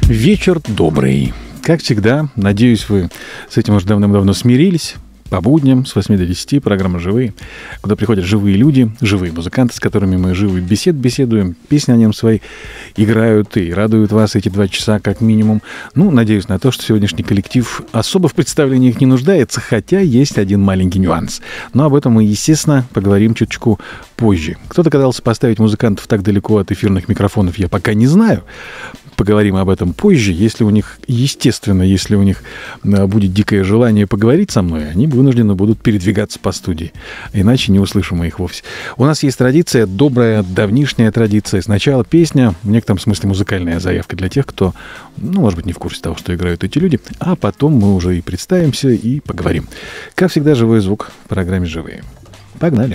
Вечер добрый. Как всегда, надеюсь, вы с этим уже давным-давно смирились. По будням с 8 до 10 программа «Живые», куда приходят живые люди, живые музыканты, с которыми мы живые беседуем, песни о нем свои играют и радуют вас эти 2 часа как минимум. Ну, надеюсь на то, что сегодняшний коллектив особо в представлениях не нуждается, хотя есть один маленький нюанс. Но об этом мы, естественно, поговорим чуточку позже. Кто догадался поставить музыкантов так далеко от эфирных микрофонов, я пока не знаю. Поговорим об этом позже. Если у них, естественно, если у них будет дикое желание поговорить со мной, они вынуждены будут передвигаться по студии. Иначе не услышим мы их вовсе. У нас есть традиция, добрая, давнишняя традиция. Сначала песня, в некотором смысле музыкальная заявка для тех, кто, может быть, не в курсе того, что играют эти люди. А потом мы уже и представимся, и поговорим. Как всегда, живой звук в программе «Живые». Погнали!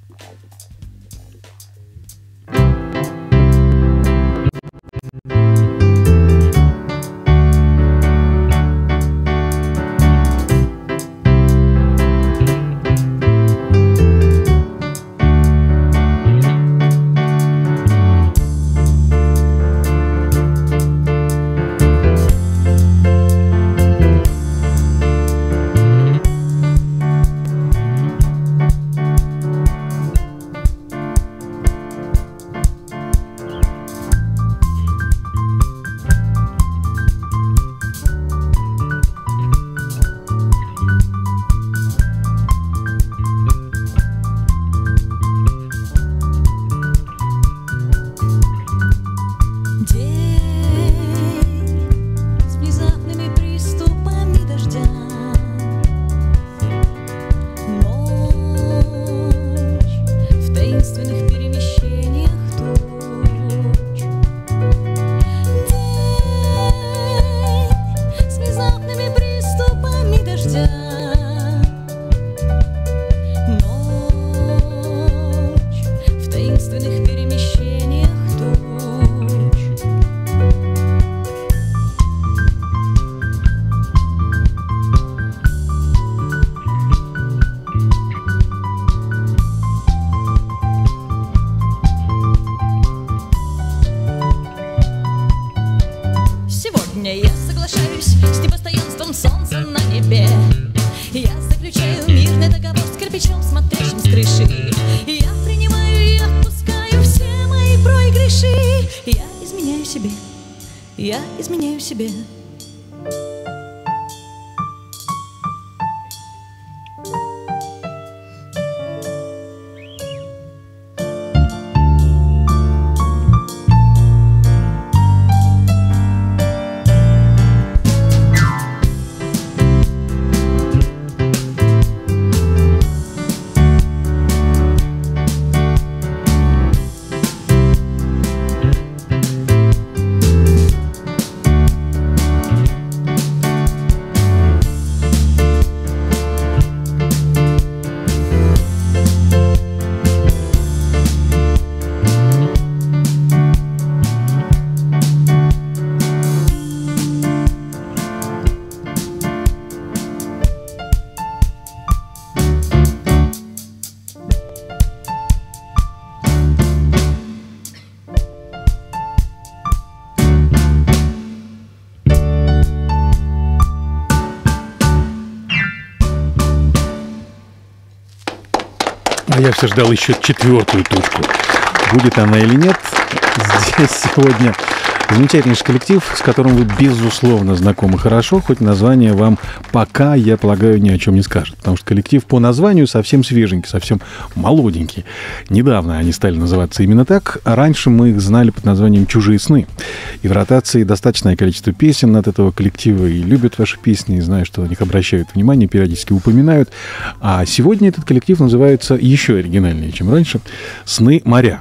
А я все ждал еще 4-ю точку. Будет она или нет, здесь сегодня замечательнейший коллектив, с которым вы, безусловно, знакомы хорошо, хоть название вам пока, я полагаю, ни о чем не скажет. Потому что коллектив по названию совсем свеженький, совсем молоденький. Недавно они стали называться именно так, а раньше мы их знали под названием «Чужие сны». И в ротации достаточное количество песен от этого коллектива, и любят ваши песни, и знаю, что на них обращают внимание, периодически упоминают. А сегодня этот коллектив называется еще оригинальнее, чем раньше «Сны моря».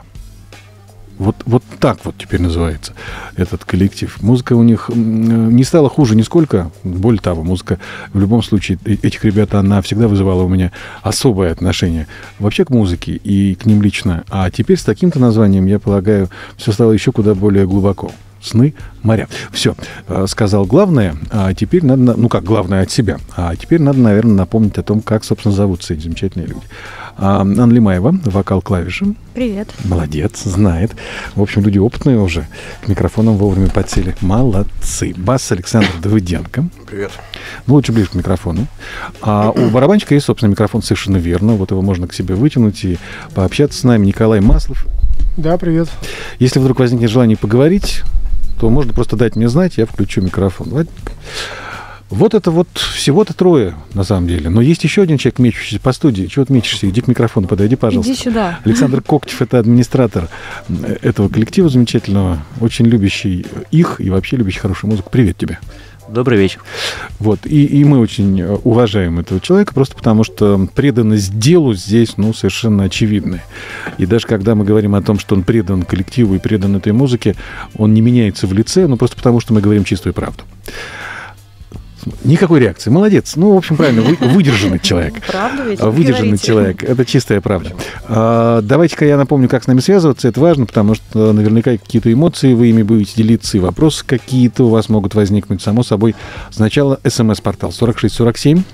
Вот так вот теперь называется этот коллектив. Музыка у них не стала хуже нисколько. Более того, музыка в любом случае этих ребят, она всегда вызывала у меня особое отношение вообще к музыке и к ним лично. А теперь с таким-то названием, я полагаю, все стало еще куда более глубоко. «Сны моря». Все, сказал главное, а теперь надо, главное от себя. А теперь надо, наверное, напомнить о том, как, собственно, зовутся эти замечательные люди. Анна Лимаева, вокал, клавиши. Привет. Молодец, знает. В общем, люди опытные уже. К микрофонам вовремя подсели. Молодцы. Бас Александр Давыденко. Привет. Ну, лучше ближе к микрофону. А у барабанщика есть, собственно, микрофон, совершенно верно. Вот его можно к себе вытянуть и пообщаться с нами. Николай Маслов. Да, привет. Если вдруг возникнет желание поговорить, то можно просто дать мне знать, я включу микрофон. Вот это вот всего-то трое, на самом деле. Но есть еще один человек, мечущийся по студии. Чего ты мечешься? Иди к микрофону, подойди, пожалуйста. Иди сюда. Александр Коктев – это администратор этого коллектива замечательного, очень любящий их и вообще любящий хорошую музыку. Привет тебе. Добрый вечер. Вот. И мы очень уважаем этого человека, просто потому что преданность делу здесь, ну, совершенно очевидная. И даже когда мы говорим о том, что он предан коллективу и предан этой музыке, он не меняется в лице, ну, просто потому что мы говорим чистую правду. Никакой реакции. Молодец. Ну, в общем, правильно, выдержанный человек. Правда ведь? Выдержанный человек. Это чистая правда. Давайте-ка я напомню, как с нами связываться. Это важно, потому что наверняка какие-то эмоции вы ими будете делиться, и вопросы какие-то у вас могут возникнуть. Само собой, сначала СМС-портал 4647.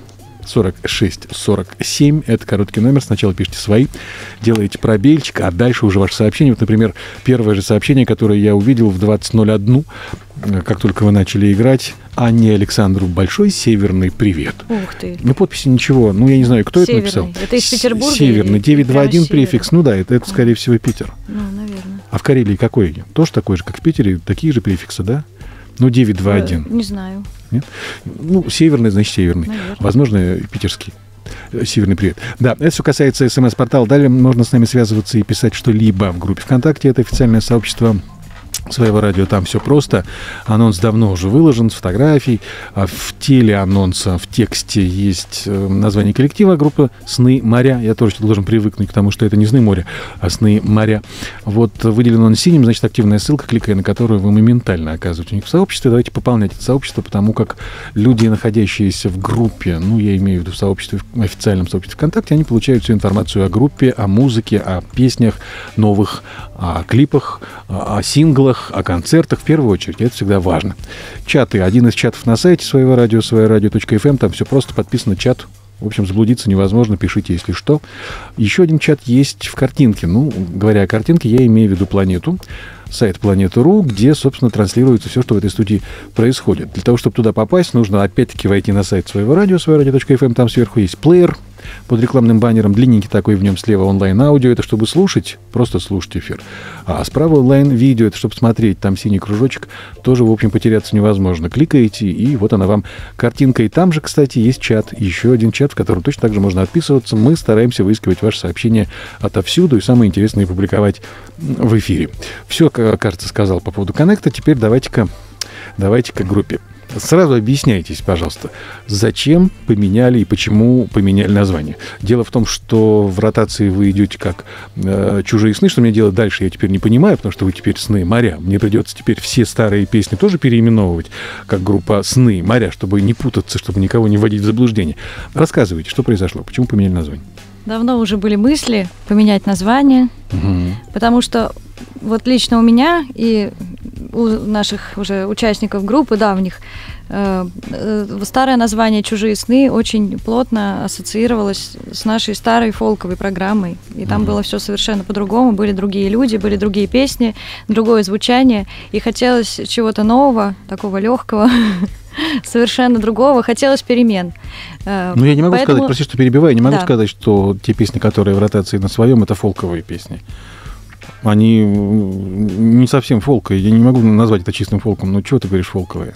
4647. Это короткий номер. Сначала пишите свои, делаете пробельчик, а дальше уже ваше сообщение. Вот, например, первое же сообщение, которое я увидел в 20:01, как только вы начали играть. Анне Александру большой северный привет. Ух ты. Ну, подписи ничего. Ну, я не знаю, кто Северный. это написал. Это из Петербурга? Северный. 921 северный? префикс. Ну да, это, скорее всего, Питер. Ну, наверное. А в Карелии какой? Тоже такой же, как в Питере? Такие же префиксы, да? Ну, 921. Не знаю. Нет? Ну, северный, значит, северный. Наверное. Возможно, питерский. Северный привет. Да, это все касается СМС-портала. Далее можно с нами связываться и писать что-либо в группе ВКонтакте. Это официальное сообщество Своего радио, там все просто. Анонс давно уже выложен с фотографий. В теле анонса, в тексте есть название коллектива группы «Сны моря». Я тоже должен привыкнуть к тому, что это не «Сны моря», а «Сны моря». Вот выделен он синим, значит, активная ссылка, кликая на которую вы моментально оказываетесь у них в сообществе. Давайте пополнять это сообщество, потому как люди, находящиеся в группе, ну, я имею в виду в сообществе, в официальном сообществе ВКонтакте, они получают всю информацию о группе, о музыке, о песнях новых, о клипах, о синглах, о концертах, в первую очередь. Это всегда важно. Чаты. Один из чатов на сайте своего радио, своерадио.фм. Там все просто подписано чат. В общем, заблудиться невозможно. Пишите, если что. Еще один чат есть в картинке. Ну, говоря о картинке, я имею в виду планету. Сайт Планета.ру, где, собственно, транслируется все, что в этой студии происходит. Для того, чтобы туда попасть, нужно опять-таки войти на сайт своего радио, своерадио.фм. Там сверху есть плеер под рекламным баннером, длинненький такой, в нем слева онлайн-аудио, это чтобы слушать, просто слушать эфир. А справа онлайн-видео, это чтобы смотреть, там синий кружочек, тоже, в общем, потеряться невозможно. Кликаете, и вот она вам картинка. И там же, кстати, есть чат, еще один чат, в котором точно так же можно отписываться. Мы стараемся выискивать ваши сообщения отовсюду и самое интересное публиковать в эфире. Все, кажется, сказал по поводу коннекта. Теперь давайте-ка к группе. Сразу объясняйтесь, пожалуйста, зачем поменяли и почему поменяли название. Дело в том, что в ротации вы идете как «Чужие сны». Что мне делать дальше, я теперь не понимаю, потому что вы теперь «Сны моря». Мне придется теперь все старые песни тоже переименовывать, как группа «Сны моря», чтобы не путаться, чтобы никого не вводить в заблуждение. Рассказывайте, что произошло, почему поменяли название. Давно уже были мысли поменять название, потому что вот лично у меня и у наших уже участников группы давних старое название «Чужие сны» очень плотно ассоциировалось с нашей старой фолковой программой. И там было все совершенно по-другому. Были другие люди, были другие песни, другое звучание. И хотелось чего-то нового, такого легкого, совершенно другого. Хотелось перемен. Ну, я не могу сказать, прости, что перебиваю, не могу сказать, что те песни, которые в ротации на своем, это фолковые песни. Они не совсем фолковые. Я не могу назвать это чистым фолком. Ну, чего ты говоришь фолковые?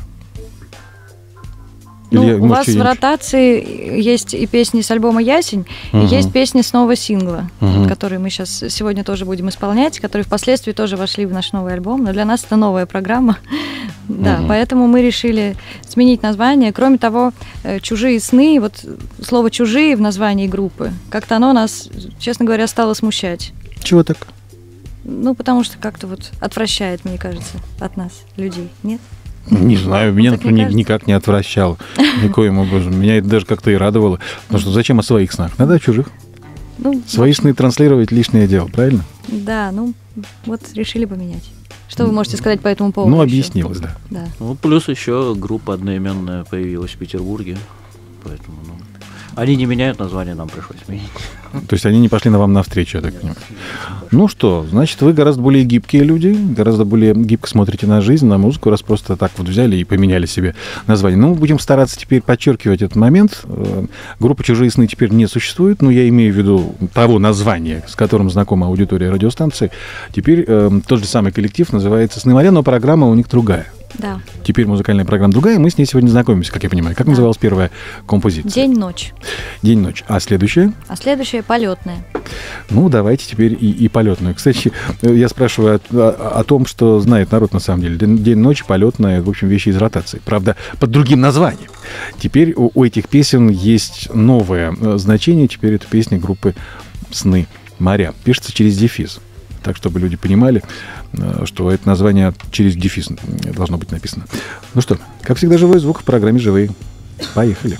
У вас в ротации есть и песни с альбома «Ясень», и есть песни с нового сингла, которые мы сейчас сегодня тоже будем исполнять, которые впоследствии тоже вошли в наш новый альбом. Но для нас это новая программа. Да, поэтому мы решили сменить название. Кроме того, «Чужие сны», вот слово «чужие» в названии группы, как-то оно нас, честно говоря, стало смущать. Чего так? Ну, потому что как-то вот отвращает, мне кажется, от нас, людей, нет? Не знаю, меня, например, никак не отвращало никоим образом. Меня это даже как-то и радовало. Потому что зачем о своих снах? Надо о чужих. Свои сны транслировать — лишнее дело, правильно? Да, ну вот решили поменять. Что вы можете сказать по этому поводу? Ну, объяснилось, да. Ну, плюс еще группа одноименная появилась в Петербурге. Поэтому, Они не меняют название, нам пришлось менять. То есть они не пошли на вам навстречу, я так понимаю. Ну что, значит, вы гораздо более гибкие люди, гораздо более гибко смотрите на жизнь, на музыку, раз просто так вот взяли и поменяли себе название. Ну, будем стараться теперь подчеркивать этот момент. Группа «Чужие сны» теперь не существует, но я имею в виду того названия, с которым знакома аудитория радиостанции. Теперь тот же самый коллектив называется «Сны моря», но программа у них другая. Да. Теперь музыкальная программа другая, мы с ней сегодня знакомимся, как я понимаю. Как называлась первая композиция? «День-ночь». «День-ночь». А следующая? А следующая «Полетная». Ну, давайте теперь и полетную. Кстати, я спрашиваю о том, что знает народ на самом деле. День-ночь, полетная, в общем, вещи из ротации. Правда, под другим названием. Теперь у этих песен есть новое значение. Теперь это песни группы «Сны моря». Пишется через дефис. Так, чтобы люди понимали, что это название через дефис должно быть написано. Ну что, как всегда, живой звук в программе «Живые». Поехали.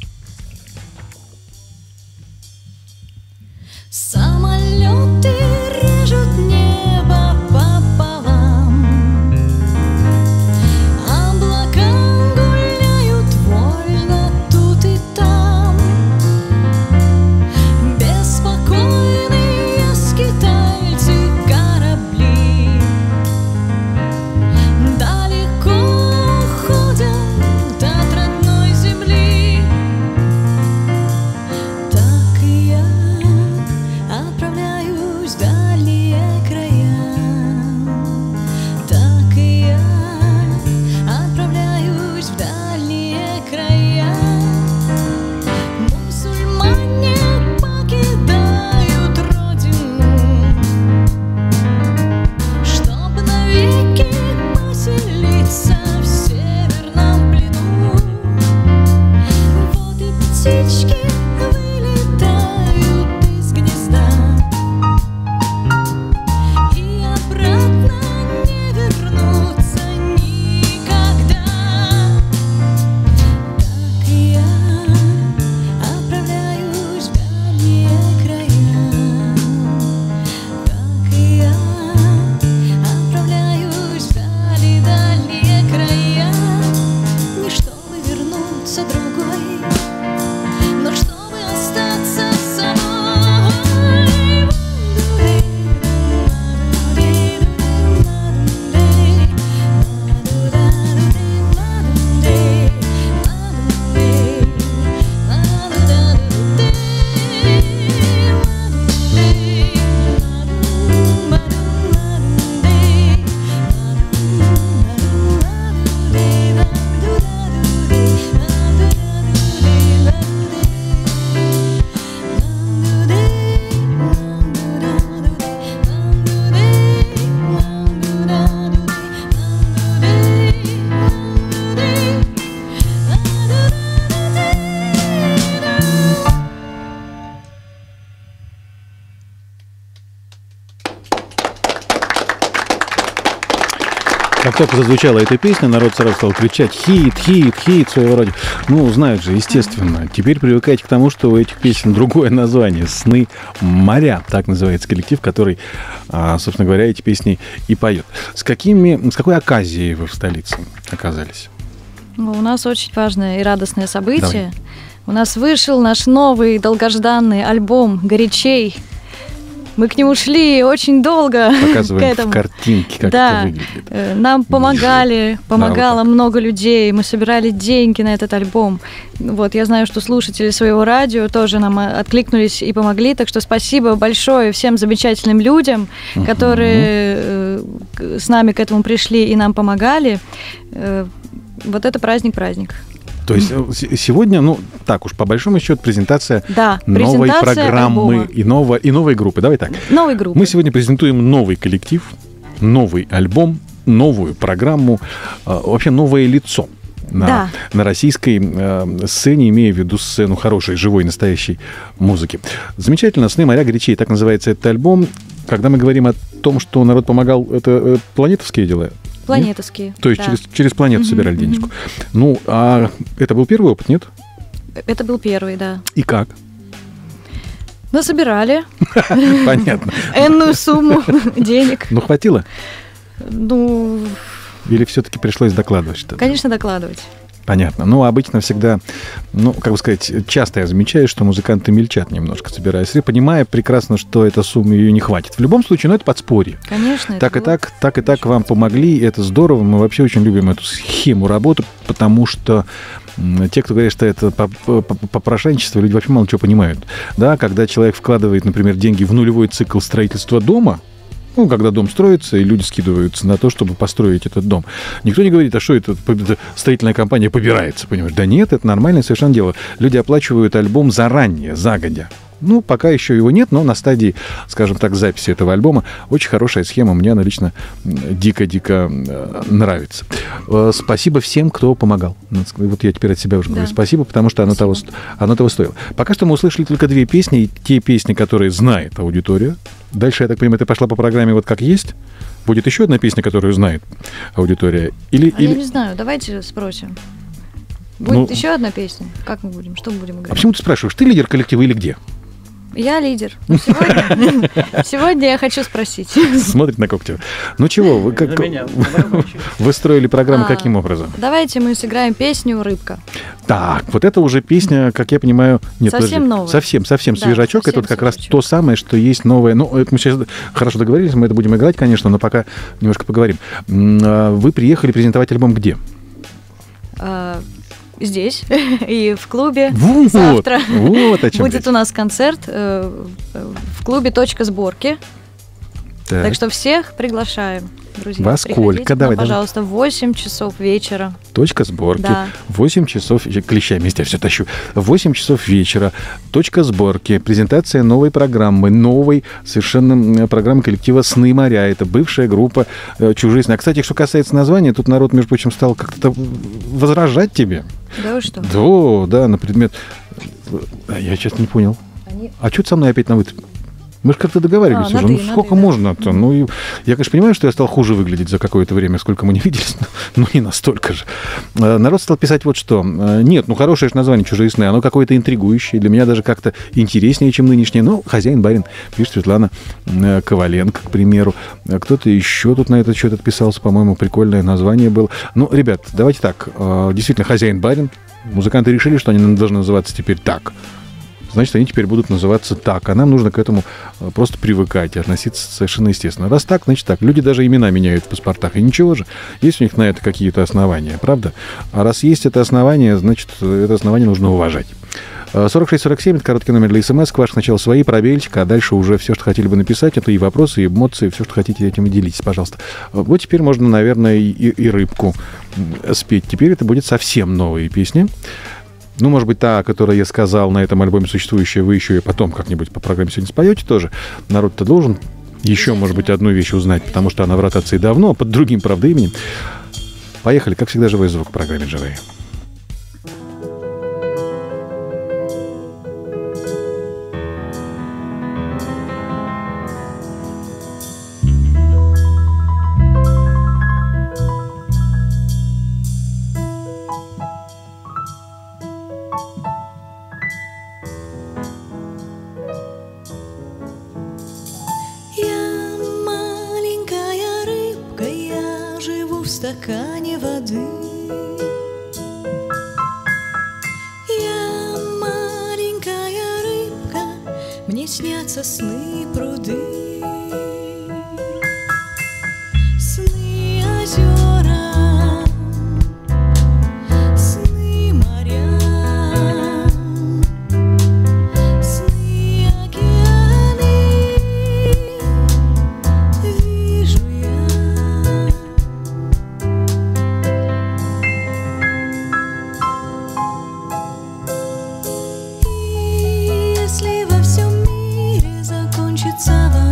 Самолеты режут небо пополам, облака гуляют вольно тут и там. Беспокойные скитальцы корабли далеко уходят от родной земли. Так и я отправляюсь в дальние края. Так и я отправляюсь в дальние края. Мусульмане покидают родину, чтоб навеки поселиться в северном плену. Вот и птички вылетают из гнезда и обратно не вернутся никогда. Так и я отправляюсь в дальние края. Так и я отправляюсь в дальние края. Не чтобы вернуться другой, но чтобы остаться собой. Как только зазвучала эта песня, народ сразу стал кричать «Хит, хит, хит» своего рода. Ну, знают же, естественно. Теперь привыкайте к тому, что у этих песен другое название. «Сны моря». Так называется коллектив, который, собственно говоря, эти песни и поет. С какой оказией вы в столице оказались? Ну, у нас очень важное и радостное событие. Давай. У нас вышел наш новый долгожданный альбом «Горячей». Мы к нему шли очень долго. Показываем в картинке, как это выглядит. Нам помогало много людей. Мы собирали деньги на этот альбом. Вот, я знаю, что слушатели своего радио тоже нам откликнулись и помогли. Так что спасибо большое всем замечательным людям, которые с нами к этому пришли и нам помогали. Вот это праздник-праздник. То есть сегодня, ну, так уж, по большому счету, презентация новой программы и новой группы. Давай так. Новой группы. Мы сегодня презентуем новый коллектив, новый альбом, новую программу, вообще новое лицо на российской сцене, имея в виду сцену хорошей, живой, настоящей музыки. Замечательно. «Сны моря, горячей», так называется этот альбом. Когда мы говорим о том, что народ помогал, это планетовские дела? Планетовские. То есть через планету собирали денежку. Ну, а это был первый опыт, нет? Это был первый, да. И как? Насобирали. Понятно. Энную сумму денег. Ну, хватило? Ну... Или все-таки пришлось докладывать что-то? Конечно, докладывать. Понятно. Ну, обычно всегда, ну, как бы сказать, часто я замечаю, что музыканты мельчат немножко, собирая средства, понимая прекрасно, что эта сумма ее не хватит. В любом случае, ну, это подспорье. Конечно. Так и так вам помогли, это здорово. Мы вообще очень любим эту схему работы, потому что те, кто говорит, что это попрошайничество, люди вообще мало чего понимают. Да, когда человек вкладывает, например, деньги в нулевой цикл строительства дома, ну, когда дом строится, и люди скидываются на то, чтобы построить этот дом. Никто не говорит, а что это строительная компания побирается, понимаешь? Да нет, это нормальное совершенно дело. Люди оплачивают альбом заранее, загодя. Ну, пока еще его нет, но на стадии, скажем так, записи этого альбома очень хорошая схема. Мне она лично дико-дико нравится. Спасибо всем, кто помогал. Вот я теперь от себя уже говорю спасибо, потому что оно того стоило. Пока что мы услышали только 2 песни. И те песни, которые знает аудитория. Дальше, я так понимаю, ты пошла по программе вот как есть. Будет еще одна песня, которую знает аудитория? Я не знаю, давайте спросим. Будет еще одна песня? Как мы будем? Что будем играть? А почему ты спрашиваешь, ты лидер коллектива или где? Я лидер. Сегодня я хочу спросить. Смотрит на Коктева. Ну чего, вы строили программу каким образом? Давайте мы сыграем песню «Рыбка». Так, вот это уже песня, как я понимаю... Нет, совсем новая. Совсем свежачок. Это вот как раз то самое, что есть новое. Ну, это мы сейчас хорошо договорились, мы это будем играть, конечно, но пока немножко поговорим. Вы приехали презентовать альбом где? Здесь и в клубе. Завтра будет у нас концерт в клубе «Точка сборки». Так что всех приглашаем, друзья. Во сколько? Давай, пожалуйста, в 8 часов вечера. Точка сборки. 8 часов... Клещами я все тащу. 8 часов вечера. Точка сборки. Презентация новой программы. Новой совершенно программы коллектива «Сны моря». Это бывшая группа «Чужие сны». А, кстати, что касается названия, тут народ, между прочим, стал как-то возражать тебе. Да вы что? Да, на предмет... Я честно не понял. А что ты со мной опять на «вы»? Мы же как-то договаривались уже. Ну, сколько можно-то? Ну, я, конечно, понимаю, что я стал хуже выглядеть за какое-то время, сколько мы не виделись, но не настолько же. Народ стал писать вот что. Нет, хорошее же название «Чужие сны», оно какое-то интригующее, для меня даже как-то интереснее, чем нынешнее. Но «Хозяин-барин», пишет Светлана Коваленко, к примеру. Кто-то еще тут на этот счет отписался, по-моему, прикольное название было. Ну, ребят, давайте так. Действительно, «Хозяин-барин». Музыканты решили, что они должны называться теперь так. Значит, они теперь будут называться так. А нам нужно к этому просто привыкать и относиться совершенно естественно. Раз так, значит так. Люди даже имена меняют в паспортах. И ничего же. Есть у них на это какие-то основания, правда? А раз есть это основание, значит, это основание нужно уважать. 4647, это короткий номер для СМС. Ваш сначала свои, пробельчик, а дальше уже все, что хотели бы написать. Это и вопросы, и эмоции, все, что хотите, этим и делитесь, пожалуйста. Вот теперь можно, наверное, и рыбку спеть. Теперь это будет совсем новые песни. Ну, может быть, та, которую я сказал на этом альбоме существующая, вы еще и потом как-нибудь по программе сегодня споете тоже. Народ-то должен еще, может быть, одну вещь узнать, потому что она в ротации давно, под другим, правда, именем. Поехали. Как всегда, живой звук в программе «Живые». В стакане воды я маленькая рыбка, мне снятся сны пруды, сны озера, сны моря, сны океаны, вижу я. Если во всем мире закончится война,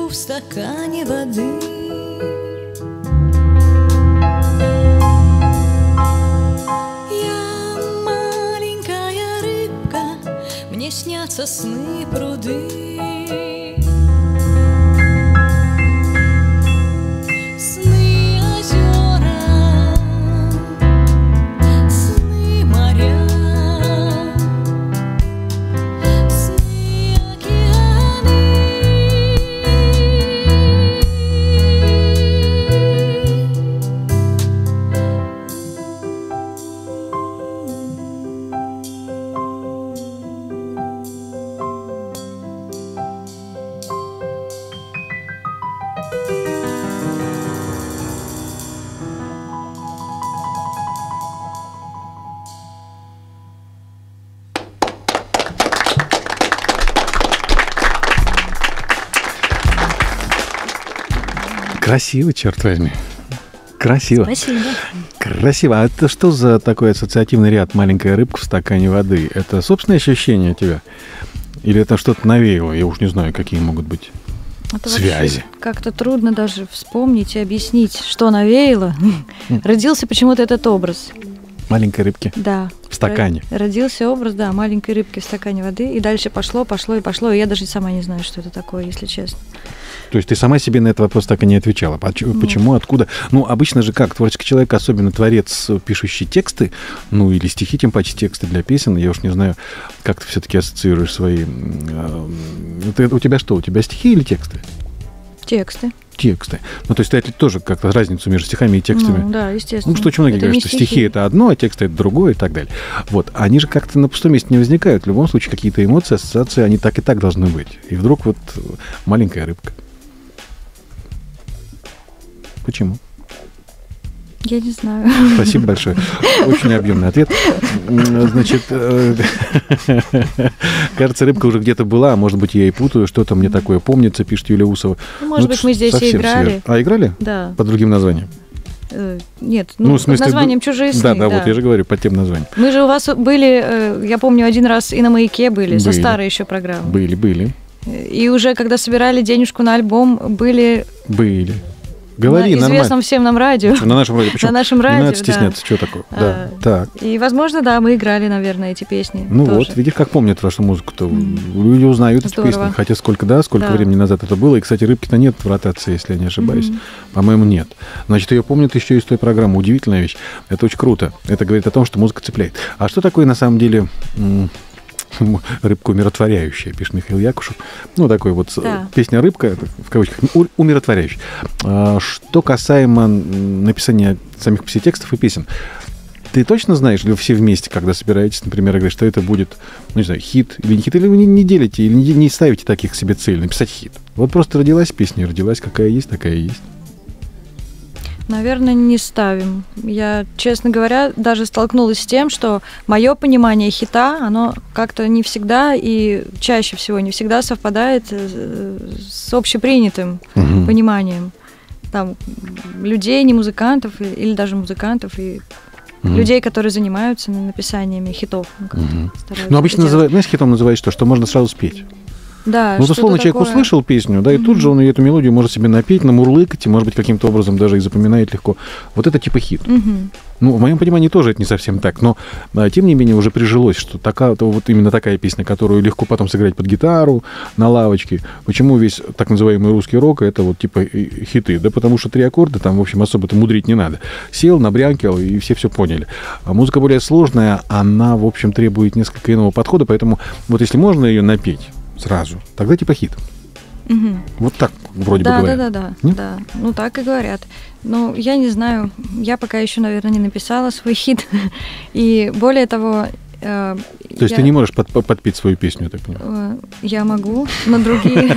в стакане воды. Я маленькая рыбка, мне снятся сны пруды. Сны озера, сны моря, сны океаны. Красиво, черт возьми. Красиво. Спасибо. Красиво. А это что за такой ассоциативный ряд «маленькая рыбка в стакане воды»? Это собственные ощущения у тебя? Или это что-то навеяло? Я уж не знаю, какие могут быть Это связи. вообще как-то трудно даже вспомнить и объяснить, что навеяло. Родился почему-то этот образ. Маленькой рыбки Да. в стакане. Родился образ, да, маленькой рыбки в стакане воды. И дальше пошло. И я даже сама не знаю, что это такое, если честно. То есть ты сама себе на этот вопрос так и не отвечала. Почему, откуда? Ну, обычно же как? Творческий человек, особенно творец, пишущий тексты, ну, или стихи, тем паче тексты для песен. Я уж не знаю, как ты все-таки ассоциируешь свои... У тебя что? У тебя стихи или тексты? Тексты. Тексты. Ну, то есть ты тоже как-то разницу между стихами и текстами... Ну, да, естественно. Ну, что очень многие Это говорят, не что стихи это одно, а тексты это другое и так далее. Вот. Они же как-то на пустом месте не возникают. В любом случае, какие-то эмоции, ассоциации, они так и так должны быть. И вдруг вот маленькая рыбка. Почему? Я не знаю. Спасибо большое. Очень объемный ответ. Значит, кажется, рыбка уже где-то была, а может быть, я и путаю, что-то мне такое помнится, пишет Юлия Усова. Ну, может быть, мы здесь и совсем играли. свежо. А, играли? Да. Под другим названием? Нет, Ну, в под смысле, названием «Чужие сны». Да, вот я же говорю, под тем названием. Мы же у вас были, я помню, один раз и на «Маяке» были, со Были. старой еще программы. Были. И уже, когда собирали денежку на альбом, были Говори на нормально. известном всем нам радио. На нашем радио. Почему? На нашем радио, Не надо да. стесняться, что такое. Да, так. И, возможно, да, мы играли, наверное, эти песни. Ну тоже. вот, видишь, как помнят вашу музыку-то. Люди узнают эти Здорово. песни. Хотя сколько времени назад это было. И, кстати, рыбки-то нет в ротации, если я не ошибаюсь. По-моему, нет. Значит, ее помнят еще из той программы. Удивительная вещь. Это очень круто. Это говорит о том, что музыка цепляет. А что такое, на самом деле, рыбка умиротворяющая, пишет Михаил Якушев. Ну, такой вот песня «Рыбка», в кавычках, умиротворяющая. Что касаемо написания самих по себе текстов и песен, ты точно знаешь, или вы все вместе, когда собираетесь, например, говорить, что это будет, ну, не знаю, хит или не хит, или вы не делите, или не ставите таких себе целей, написать хит? Вот просто родилась песня, родилась, какая есть, такая и есть. Наверное, не ставим. Я, честно говоря, даже столкнулась с тем, что мое понимание хита, оно как-то не всегда и чаще всего не всегда совпадает с общепринятым пониманием там людей, не музыкантов, или даже музыкантов, и людей, которые занимаются написаниями хитов. Ну, обычно называют, знаешь, хитом называют что можно сразу спеть. Да, ну, условно, человек услышал песню, да, и тут же он эту мелодию может себе напеть, намурлыкать, и, может быть, каким-то образом даже и запоминает легко. Вот это типа хит. Ну, в моем понимании тоже это не совсем так, но, тем не менее, уже прижилось, что вот именно такая песня, которую легко потом сыграть под гитару, на лавочке. Почему весь так называемый русский рок — это вот типа хиты? Да потому что 3 аккорда, там, в общем, особо-то мудрить не надо. Сел, набрянкал, и все поняли. А музыка более сложная, она, в общем, требует несколько иного подхода, поэтому вот если можно ее напеть сразу, тогда типа хит. Вот так вроде бы говорят. Да. Ну, так и говорят. Ну, я не знаю, я пока еще, наверное, не написала свой хит. И более того... То есть ты не можешь подпеть свою песню, я так понимаю? Я могу, но другие...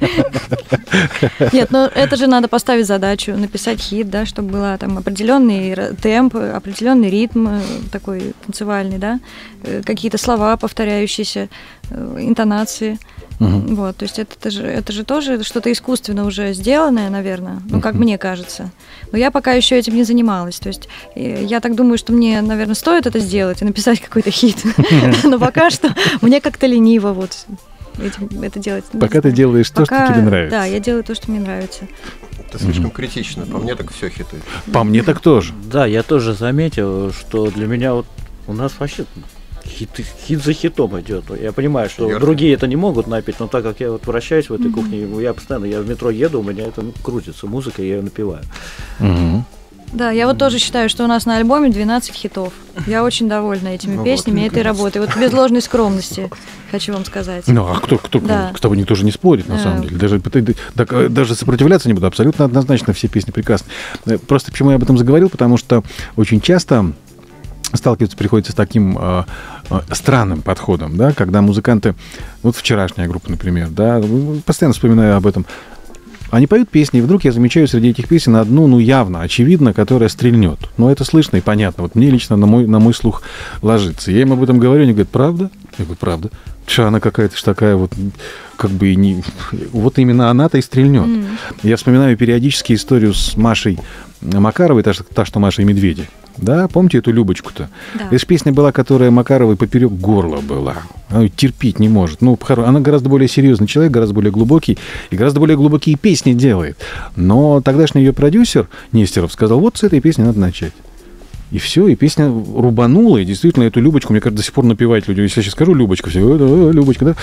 Нет, но это же надо поставить задачу, написать хит, да, чтобы был там определенный темп, определенный ритм такой танцевальный, да, какие-то слова повторяющиеся, интонации. Вот, то есть это же тоже что-то искусственно уже сделанное, наверное, ну, как мне кажется. Но я пока еще этим не занималась. То есть я так думаю, что мне, наверное, стоит это сделать и написать какой-то хит. Но пока что мне как-то лениво вот. это делать. Не Пока ты знаю. делаешь то, что Пока- тебе нравится. Да, я делаю то, что мне нравится. Это слишком критично. По мне так все хиты. По мне так тоже. Да, я тоже заметил, что для меня вот у нас вообще хит за хитом идет. Я понимаю, что Серьезно? другие это не могут напеть, но так как я вот вращаюсь в этой кухне, я постоянно, я в метро еду, у меня это крутится музыка, я ее напеваю. Мгм. Да, я вот тоже считаю, что у нас на альбоме 12 хитов. Я очень довольна этими Ну песнями и вот, этой работой. Вот без ложной скромности, хочу вам сказать. Ну, а кто Да. с тобой никто же не спорит, на Да. самом деле. Даже сопротивляться не буду. Абсолютно однозначно все песни прекрасны. Просто почему я об этом заговорил, потому что очень часто сталкиваться приходится с таким странным подходом, да, когда музыканты, вот вчерашняя группа, например, да, постоянно вспоминаю об этом, они поют песни, и вдруг я замечаю среди этих песен одну, ну, явно, очевидно, которая стрельнет. Но это слышно и понятно. Вот мне лично на мой слух ложится. Я им об этом говорю, они говорят, правда? Я говорю, правда. Что она какая-то ж такая вот, как бы, не... вот именно она-то и стрельнет. Я вспоминаю периодически историю с Машей Макаровой, та, что Маша и Медведи. Да, помните эту Любочку-то? Да. Это же песня была, которая Макаровой поперек горла была. Она терпеть не может. Ну, она гораздо более серьезный человек, гораздо более глубокий, и гораздо более глубокие песни делает. Но тогдашний ее продюсер Нестеров сказал, вот с этой песни надо начать. И все, и песня рубанула, и действительно эту Любочку, мне кажется, до сих пор напевают люди. Если я сейчас скажу Любочка, все, Любочка, да?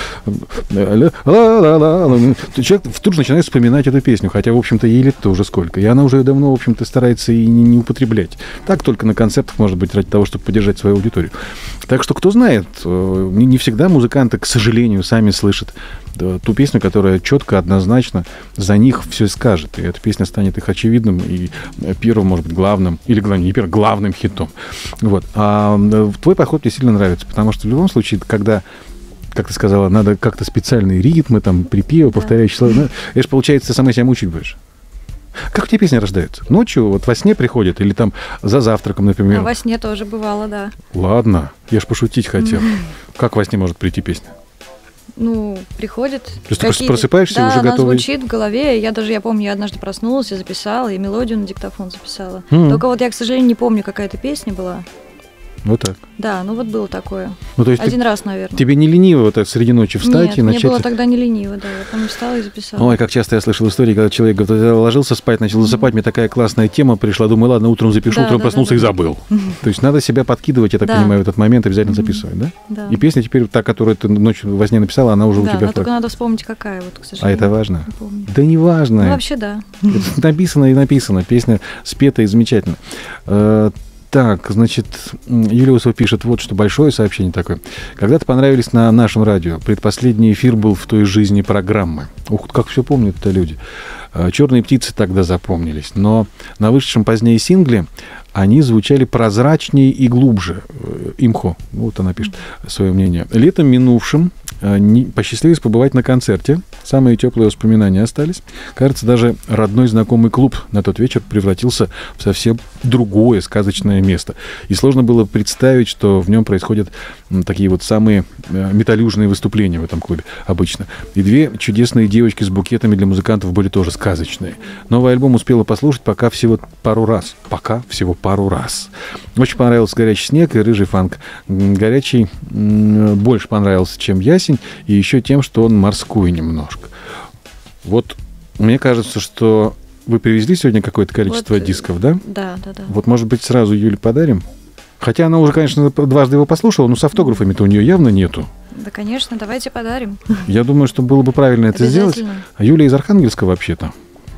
Человек тут же начинает вспоминать эту песню, хотя, в общем-то, ей лет-то уже сколько. И она уже давно, в общем-то, старается и не употреблять. Так только на концертах, может быть, ради того, чтобы поддержать свою аудиторию. Так что, кто знает, не всегда музыканты, к сожалению, сами слышат ту песню, которая четко, однозначно за них все скажет. И эта песня станет их очевидным и первым, может быть, главным, или не первым, главным хитом. Вот. А твой подход мне сильно нравится, потому что в любом случае, когда, как ты сказала, надо как-то специальные ритмы, там, припевы, повторяющие слова, это же, получается, ты сама себя мучить будешь. Как у тебя песни рождаются? Ночью, вот во сне приходят, или там за завтраком, например? А во сне тоже бывало, да. Ладно, я ж пошутить хотел. Как во сне может прийти песня? Ну, приходит. То есть ты просыпаешься да, уже она готовый? звучит в голове. Я помню, я однажды проснулась и записала, и мелодию на диктофон записала. Мгм. Только вот я, к сожалению, не помню, какая это песня была. Вот так. Да, ну вот было такое. Ну, то есть Один раз, наверное. тебе не лениво вот так среди ночи встать Нет, и мне начать... было тогда не лениво, да. Я помню, встала и записала. Ой, как часто я слышал истории, когда человек говорит, я ложился спать, начал засыпать, мне такая классная тема пришла, думаю, ладно, утром запишу, Да, утром да, проснулся да, и да. забыл. То есть надо себя подкидывать, я так Да. понимаю, в этот момент обязательно записывать, да? Да. И песня теперь, та, которую ты ночью во сне написала, она уже у Да, тебя но в только надо вспомнить, какая, вот, к А сожалению. это важно? Не помню. Да не важно. Ну, вообще, да. Это написано и написано. Песня спета и замечательно. Так, значит, Юлия Усова пишет вот что, большое сообщение такое. Когда-то понравились на нашем радио. Предпоследний эфир был в той жизни программы. Ух, как все помнят-то люди. «Черные птицы» тогда запомнились. Но на вышедшем позднее сингле они звучали прозрачнее и глубже. Имхо, вот она пишет свое мнение. Летом минувшим посчастливилось побывать на концерте. Самые теплые воспоминания остались. Кажется, даже родной знакомый клуб на тот вечер превратился в совсем другое сказочное место. И сложно было представить, что в нем происходят такие вот самые металлюжные выступления в этом клубе обычно. И две чудесные девочки с букетами для музыкантов были тоже сказочные. Новый альбом успела послушать пока всего пару раз. Очень понравился «Горячий снег» и «Рыжий фанк». «Горячий» больше понравился, чем «Ясень», и еще тем, что он морской немножко. Вот мне кажется, что вы привезли сегодня какое-то количество Вот, дисков, да? Да. Вот, может быть, сразу Юле подарим? Хотя она уже, конечно, дважды его послушала, но с автографами-то у нее явно нету. Да, конечно, давайте подарим. Я думаю, что было бы правильно это сделать. Обязательно. А Юля из Архангельска вообще-то.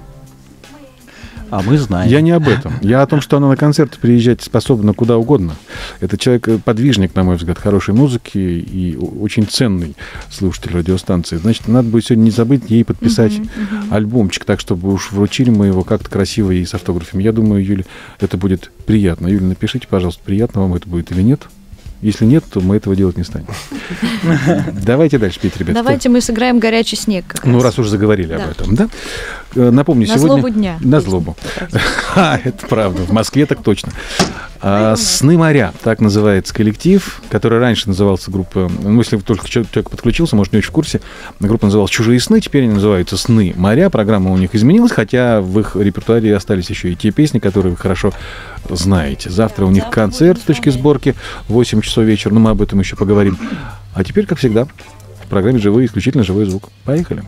А мы знаем. Я не об этом. Я о том, что она на концерты приезжать способна куда угодно. Это человек-подвижник, на мой взгляд, хорошей музыки и очень ценный слушатель радиостанции. Значит, надо будет сегодня не забыть ей подписать альбомчик, так, чтобы уж вручили мы его как-то красиво и с автографами. Я думаю, Юля, это будет приятно. Юля, напишите, пожалуйста, приятно вам это будет или нет. Если нет, то мы этого делать не станем. Давайте дальше петь, ребята. Давайте мы сыграем «Горячий снег». как Ну, раз. раз уже заговорили Да. об этом, да? Напомню, На сегодня... злобу дня. На злобу. Это правда. В Москве так точно. «Сны моря», так называется коллектив, который раньше назывался группа... Ну, если только человек подключился, может, не очень в курсе. Группа называлась «Чужие сны», теперь они называются «Сны моря». Программа у них изменилась, хотя в их репертуаре остались еще и те песни, которые вы хорошо знаете. Завтра у них концерт в точке сборки в 8 часов вечера, но мы об этом еще поговорим. А теперь, как всегда, программе исключительно живой звук. Поехали.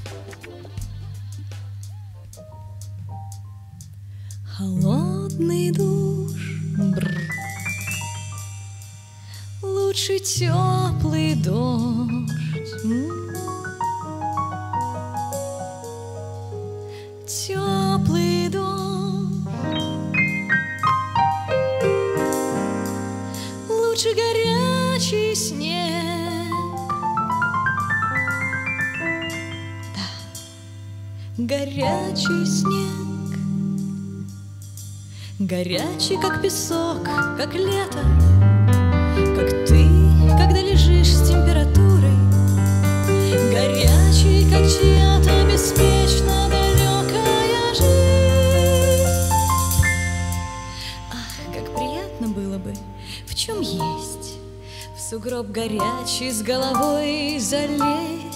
Холодный душ, лучше теплый дождь. Теплый дождь, лучше горячий снег. Да, горячий снег, горячий, как песок, как лето, как ты, когда лежишь с температурой, горячий, как чья-то беспечно далекая жизнь. Ах, как приятно было бы, в чем есть, в сугроб горячий с головой залезть.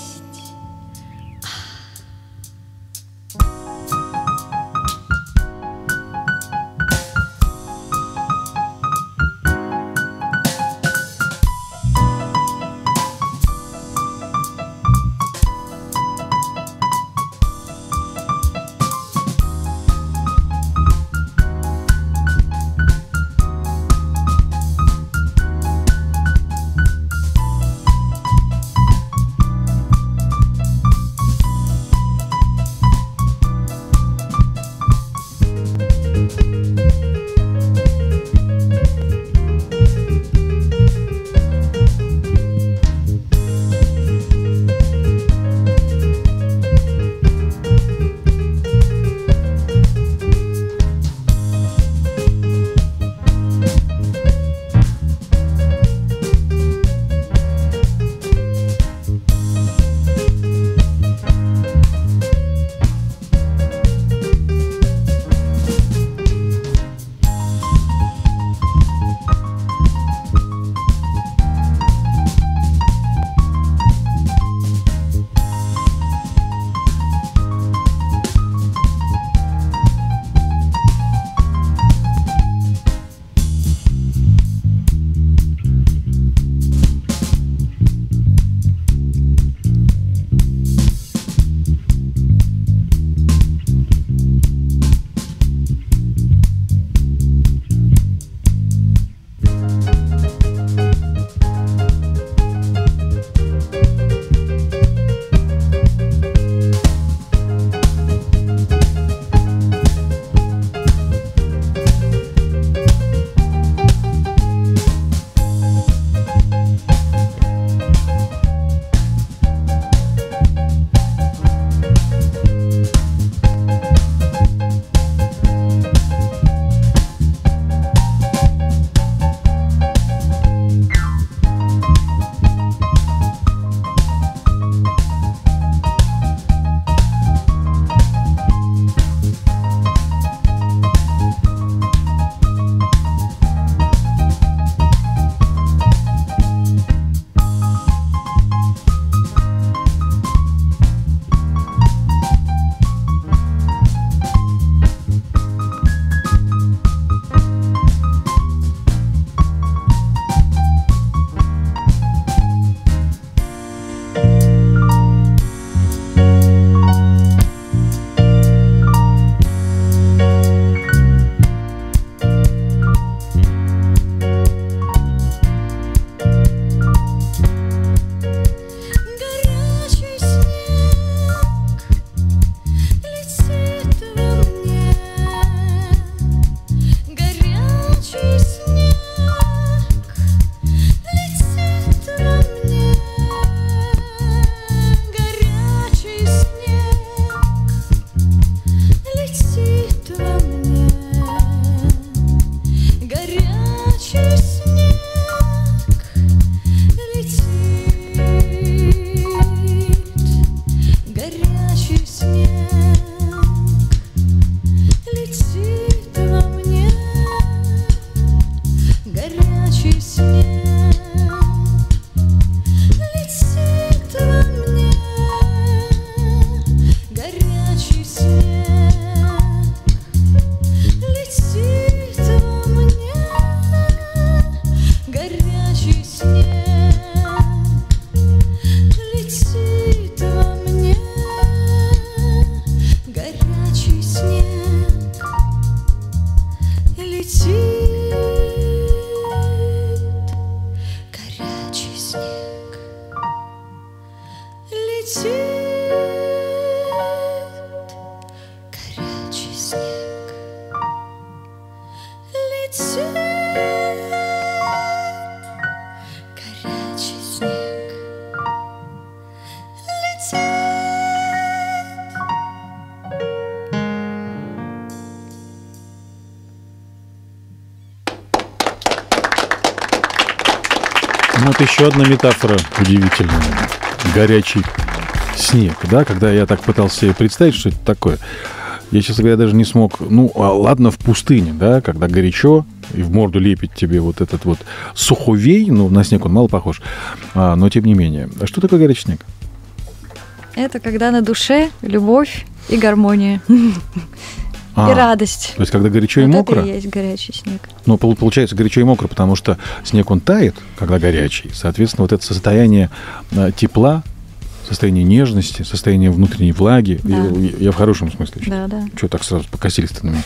вот еще одна метафора удивительная. Горячий снег, да, когда я так пытался себе представить, что это такое. Я, честно говоря, даже не смог, ладно, в пустыне, да, когда горячо, и в морду лепит тебе вот этот вот суховей, на снег он мало похож, но тем не менее. А что такое горячий снег? Это когда на душе любовь и гармония. И радость. То есть, когда горячо и мокро? Это и есть горячий снег. Ну, получается, горячо и мокро, потому что снег, он тает, когда горячий. Соответственно, вот это состояние тепла, состояние нежности, состояние внутренней влаги. Да. Я в хорошем смысле. Да. Чего так сразу покосились-то на меня?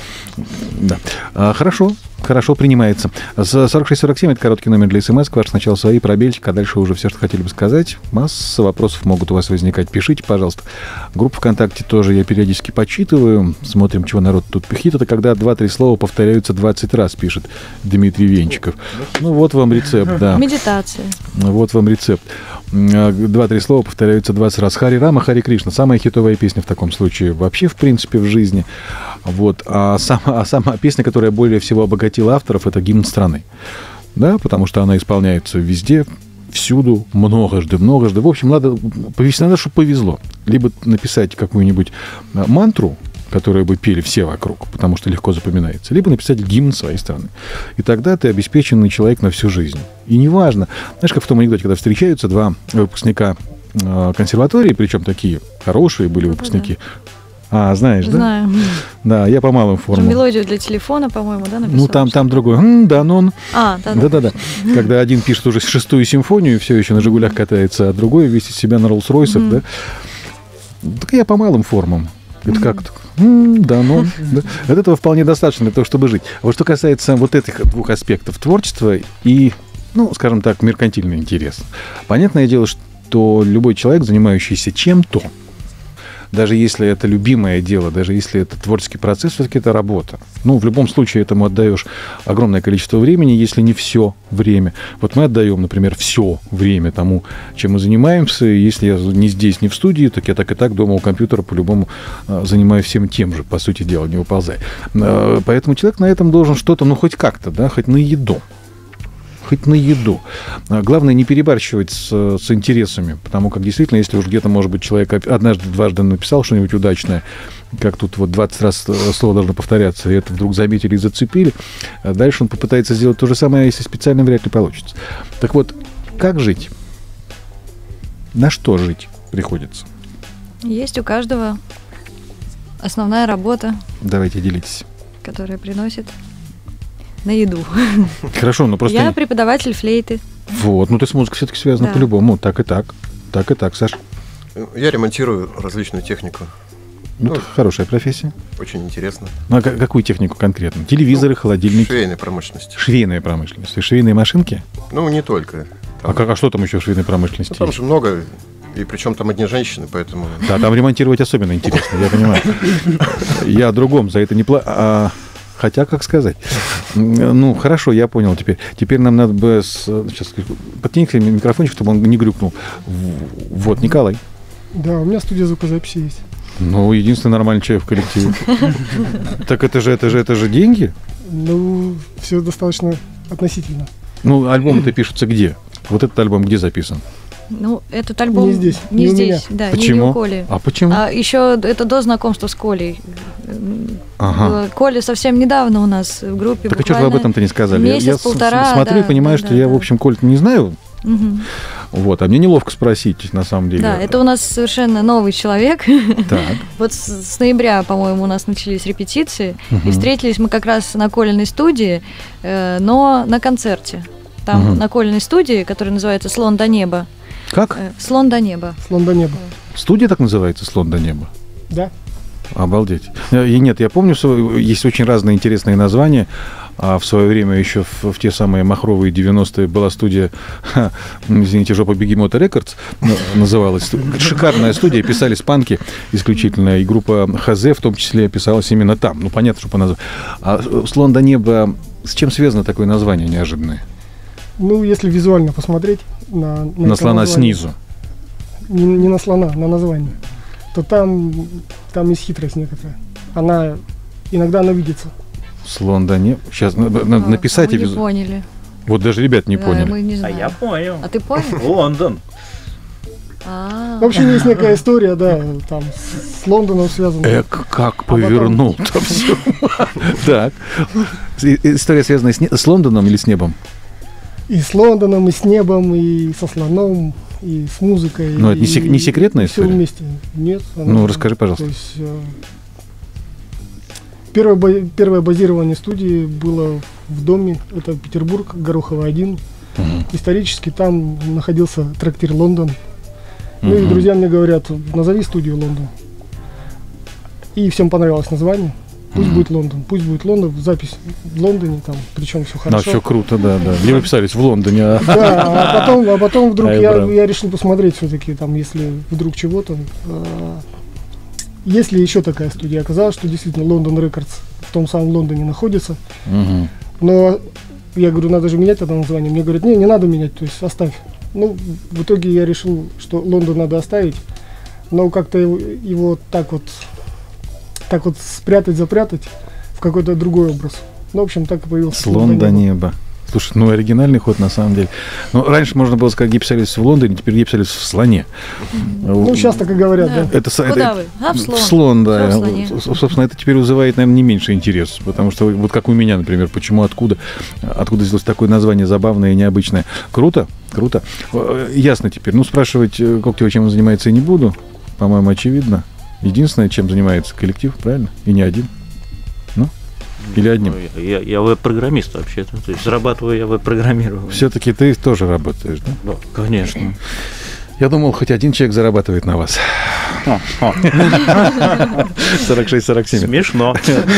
Да. Хорошо, принимается. 4647 – это короткий номер для СМС. Ваш сначала свои, пробельчик, а дальше уже все, что хотели бы сказать. Масса вопросов могут у вас возникать. Пишите, пожалуйста. Группу ВКонтакте тоже я периодически почитываю. Смотрим, чего народ тут пихит. Это когда 2-3 слова повторяются 20 раз, пишет Дмитрий Венчиков. Ну, вот вам рецепт, да. Медитация. Вот вам рецепт. 2-3 слова повторяются 20 раз. Хари Рама, Хари Кришна. Самая хитовая песня в таком случае вообще, в принципе, в жизни. Вот. А сама песня, которая более всего обогатила авторов, это гимн страны. Да, потому что она исполняется везде, всюду, многожды. В общем, надо, чтобы повезло. Либо написать какую-нибудь мантру, которую бы пели все вокруг, потому что легко запоминается, либо написать гимн своей страны. И тогда ты обеспеченный человек на всю жизнь. И неважно, знаешь, как в том анекдоте, когда встречаются два выпускника консерватории, причем такие хорошие были выпускники. Да. Знаешь, да? Знаю. Да, я по малым формам. Мелодию для телефона, по-моему, да, написал? Ну, там другой. Да. Да. Когда один пишет уже 6-ю симфонию, все еще на «Жигулях» катается, а другой весь из себя на Роллс-Ройсах, да? Так я по малым формам. Это как-то. Да. От этого вполне достаточно для того, чтобы жить. А вот что касается вот этих двух аспектов творчества и, скажем так, меркантильный интерес. Понятное дело, что любой человек, занимающийся чем-то, даже если это любимое дело, даже если это творческий процесс, все-таки это работа. В любом случае этому отдаешь огромное количество времени, если не все время. Вот мы отдаем, например, все время тому, чем мы занимаемся. Если я не здесь, не в студии, так я так и так дома у компьютера по-любому занимаюсь всем тем же, по сути дела, не выползая. Поэтому человек на этом должен что-то, хоть как-то, да, хоть на еду. Главное не перебарщивать с интересами, потому как действительно, если уж где-то, может быть, человек однажды-дважды написал что-нибудь удачное, как тут вот 20 раз слово должно повторяться, и это вдруг заметили и зацепили, дальше он попытается сделать то же самое, если специально, вряд ли получится. Так вот, как жить? На что жить приходится? Есть у каждого основная работа. Давайте делитесь. Которая приносит на еду. Хорошо, но просто... Я преподаватель флейты. Вот, ты с музыкой все-таки связана по-любому. Так и так, Саш. Я ремонтирую различную технику. Это хорошая профессия. Очень интересно. А какую технику конкретно? Телевизоры, холодильники? Швейная промышленность. Швейная промышленность. И швейные машинки? Не только. А что там еще в швейной промышленности? Там же много, и причем там одни женщины, поэтому... Да, там ремонтировать особенно интересно, я понимаю. Я о другом, за это не плачу. Хотя, как сказать. Хорошо, я понял теперь. Теперь нам надо бы... Сейчас подтяните микрофончик, чтобы он не грюкнул. Вот, Николай. Да, у меня студия звукозаписи есть. Единственный нормальный человек в коллективе. Так это же деньги? Все достаточно относительно. Альбомы-то пишутся где? Вот этот альбом где записан? Этот альбом... Не здесь. Не здесь, да. Почему? Не у Коли. А почему? Еще это до знакомства с Колей. Ага. Коля совсем недавно у нас в группе. Так а что вы об этом-то не сказали? Месяц-полтора. Смотрю и понимаю, что я, в общем, Колю-то не знаю. Вот, а мне неловко спросить, на самом деле. Да, это у нас совершенно новый человек. Так. Вот с ноября, по-моему, у нас начались репетиции. И встретились мы как раз на Колиной студии, но на концерте. Там на Колиной студии, которая называется «Слон до неба». Как? «Слон до неба». «Слон до неба». Студия так называется «Слон до неба»? Да. Обалдеть. Нет, я помню, есть очень разные интересные названия. А в свое время еще в те самые махровые 90-е была студия, извините, «Жопа Бегемота Рекордс» называлась. Шикарная студия, писались панки исключительно, и группа «ХЗ» в том числе писалась именно там. Понятно, что по названию. А «Слон до неба», с чем связано такое название неожиданное? Если визуально посмотреть на слона снизу. Не на слона, на название. То там есть хитрость некоторая. Иногда она видится. Слон до неба. Сейчас надо написать. Мы не поняли. Вот даже ребят не Да, поняли. мы не А знаем. я понял. А ты понял? Лондон. В общем, есть некая история, да, там с Лондоном связана. Как повернул-то все. Так. История связана с Лондоном или с небом? И с Лондоном, и с небом, и со слоном, и с музыкой. Ну, это не секретная Все история? вместе. Нет. Ну, расскажи, пожалуйста. То есть, первое базирование студии было в доме, это Петербург, Горохово 1. Исторически там находился трактир «Лондон». Ну и друзья мне говорят, назови студию «Лондон». И всем понравилось название. Пусть будет Лондон, запись в Лондоне, там, причем все хорошо. Все круто, да. Где вы писались? В Лондоне. Да, а потом вдруг я решил посмотреть все-таки, там, если вдруг чего-то. Есть ли еще такая студия? Оказалось, что действительно Лондон Рекордс в том самом Лондоне находится. Но я говорю, надо же менять это название. Мне говорят, не надо менять, то есть оставь. Ну, в итоге я решил, что Лондон надо оставить, но как-то его так вот запрятать в какой-то другой образ. Ну, в общем, так и появился. С Лондона небо. Слушай, оригинальный ход на самом деле. Ну, раньше можно было сказать, где писались в Лондоне, теперь где писались в слоне. Ну, сейчас так и говорят, да. Куда вы? В слон. В слон, да. В слоне. Собственно, это теперь вызывает, наверное, не меньше интерес. Потому что, вот как у меня, например, почему, откуда взялось такое название забавное и необычное. Круто. Ясно теперь. Ну, спрашивать Коктева, чем он занимается, я не буду. По-моему, очевидно. Единственное, чем занимается коллектив, правильно? И не один. Ну? Или одним? Я веб-программист вообще-то. То есть зарабатываю я веб-программированием. Все-таки ты тоже работаешь, да? Да, конечно. Я думал, хоть один человек зарабатывает на вас. 46-47. Смешно.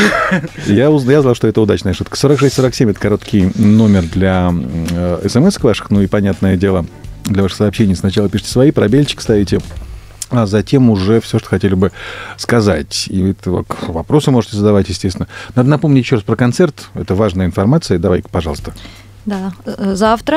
Я знал, что это удачная шутка. 46-47 – это короткий номер для смс ваших, ну и, понятное дело, для ваших сообщений. Сначала пишите свои, пробельчик ставите, а затем уже все, что хотели бы сказать. И это вопросы можете задавать, естественно. Надо напомнить еще раз про концерт. Это важная информация. Давай-ка, пожалуйста. Да, завтра,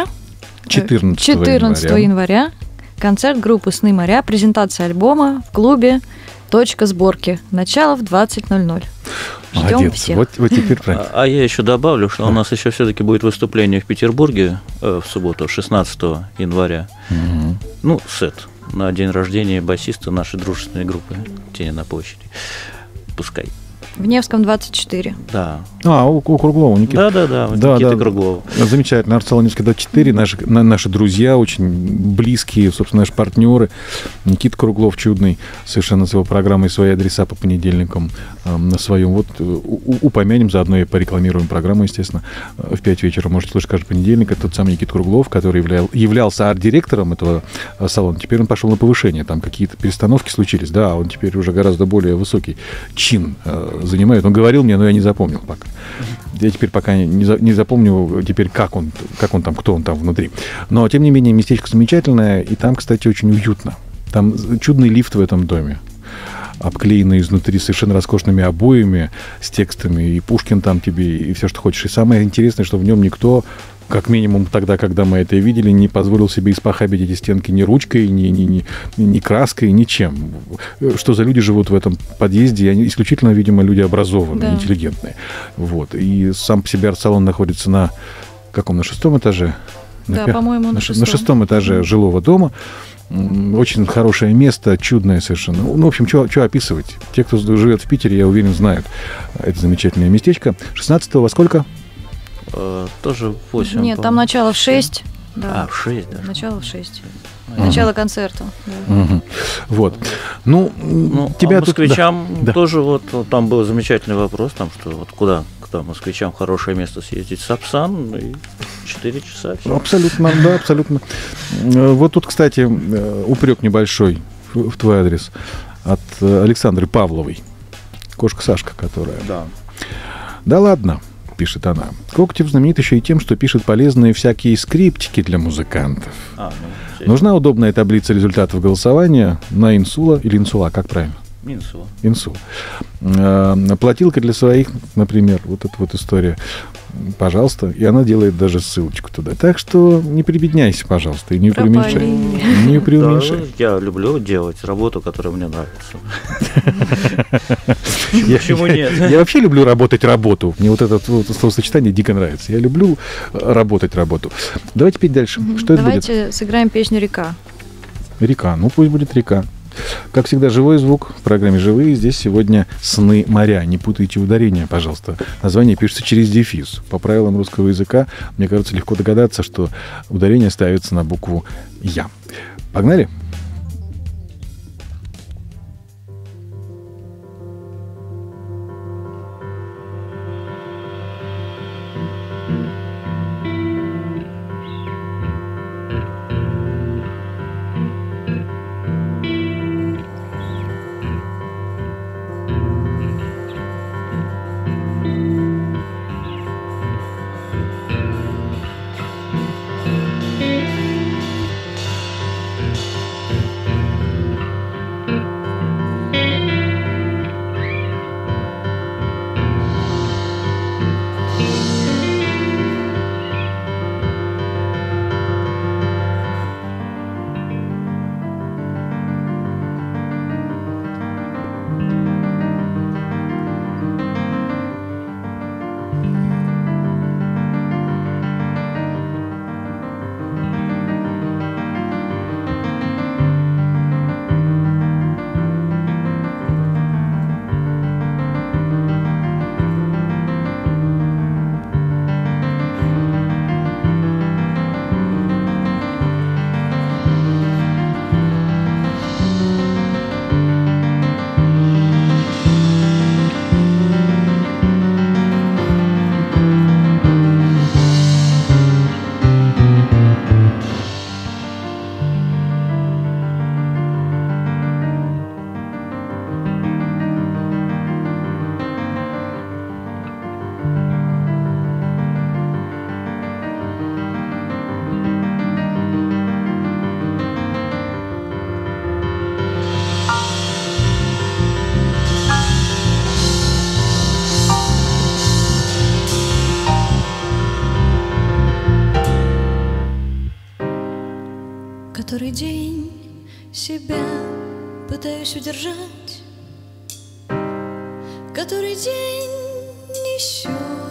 14 января, концерт группы «Сны моря», презентация альбома в клубе «Точка сборки». Начало в 20:00. Ждем Молодец. всех. Вот теперь правильно. А я еще добавлю, что у нас еще все-таки будет выступление в Петербурге в субботу, 16 января. Ну, сет на день рождения басиста нашей дружественной группы «Тени на площади». Пускай. В Невском 24. Да. У Круглова, Никита. Да, Никита Круглова. Замечательно. Арт-салон 24, наши друзья, очень близкие, собственно, наши партнеры. Никита Круглов чудный, совершенно с его программой, свои адреса по понедельникам на своем. Вот упомянем, заодно и порекламируем программу, естественно. В 5 вечера можете слушать каждый понедельник. Это тот самый Никита Круглов, который являлся арт-директором этого салона. Теперь он пошел на повышение. Там какие-то перестановки случились, да, он теперь уже гораздо более высокий чин занимает. Он говорил мне, но я не запомнил пока. Я теперь пока не запомню теперь, как он там, кто он там внутри. Но, тем не менее, местечко замечательное, и там, кстати, очень уютно. Там чудный лифт в этом доме, обклеенный изнутри совершенно роскошными обоями с текстами, и Пушкин там тебе, и все, что хочешь. И самое интересное, что в нем никто, как минимум тогда, когда мы это видели, не позволил себе испохабить эти стенки ни ручкой, ни краской, ничем. Что за люди живут в этом подъезде? И они исключительно, видимо, люди образованные, интеллигентные. Вот. И сам по себе арт-салон находится на каком? На 6-м этаже? Да, по-моему, на 6-м. На 6-м этаже жилого дома. Очень хорошее место, чудное совершенно. Ну, в общем, что описывать? Те, кто живет в Питере, я уверен, знают это замечательное местечко. 16-го во сколько? Тоже в 8. Нет, там начало в 6. Да. В 6, да. Начало в 6. Начало концерта. Да. Вот. Ну, тебя москвичам тут... тоже вот там был замечательный вопрос, там, что вот куда москвичам хорошее место съездить? Сапсан, и 4 часа. Все. Абсолютно, да, абсолютно. Вот тут, кстати, упрек небольшой в твой адрес от Александры Павловой. Кошка Сашка, которая... Да ладно, пишет она. Коктев знаменит еще и тем, что пишет полезные всякие скриптики для музыкантов. Нужна удобная таблица результатов голосования на Инсула или Инсула, как правильно? Инсу. Инсу. Платилка для своих, например, вот эта вот история. Пожалуйста. И она делает даже ссылочку туда. Так что не прибедняйся, пожалуйста, и не преуменьшай. Не преуменьшай. Да, я люблю делать работу, которая мне нравится. Почему нет? Я вообще люблю работать работу. Мне вот это словосочетание дико нравится. Я люблю работать работу. Давайте петь дальше. Что это будет? Давайте сыграем песню «Река». Река. Ну, пусть будет река. Как всегда, живой звук в программе «Живые». Здесь сегодня «Сны моря». Не путайте ударения, пожалуйста. Название пишется через дефис. По правилам русского языка, мне кажется, легко догадаться, что ударение ставится на букву «Я». Погнали? Который день себя пытаюсь удержать, который день несет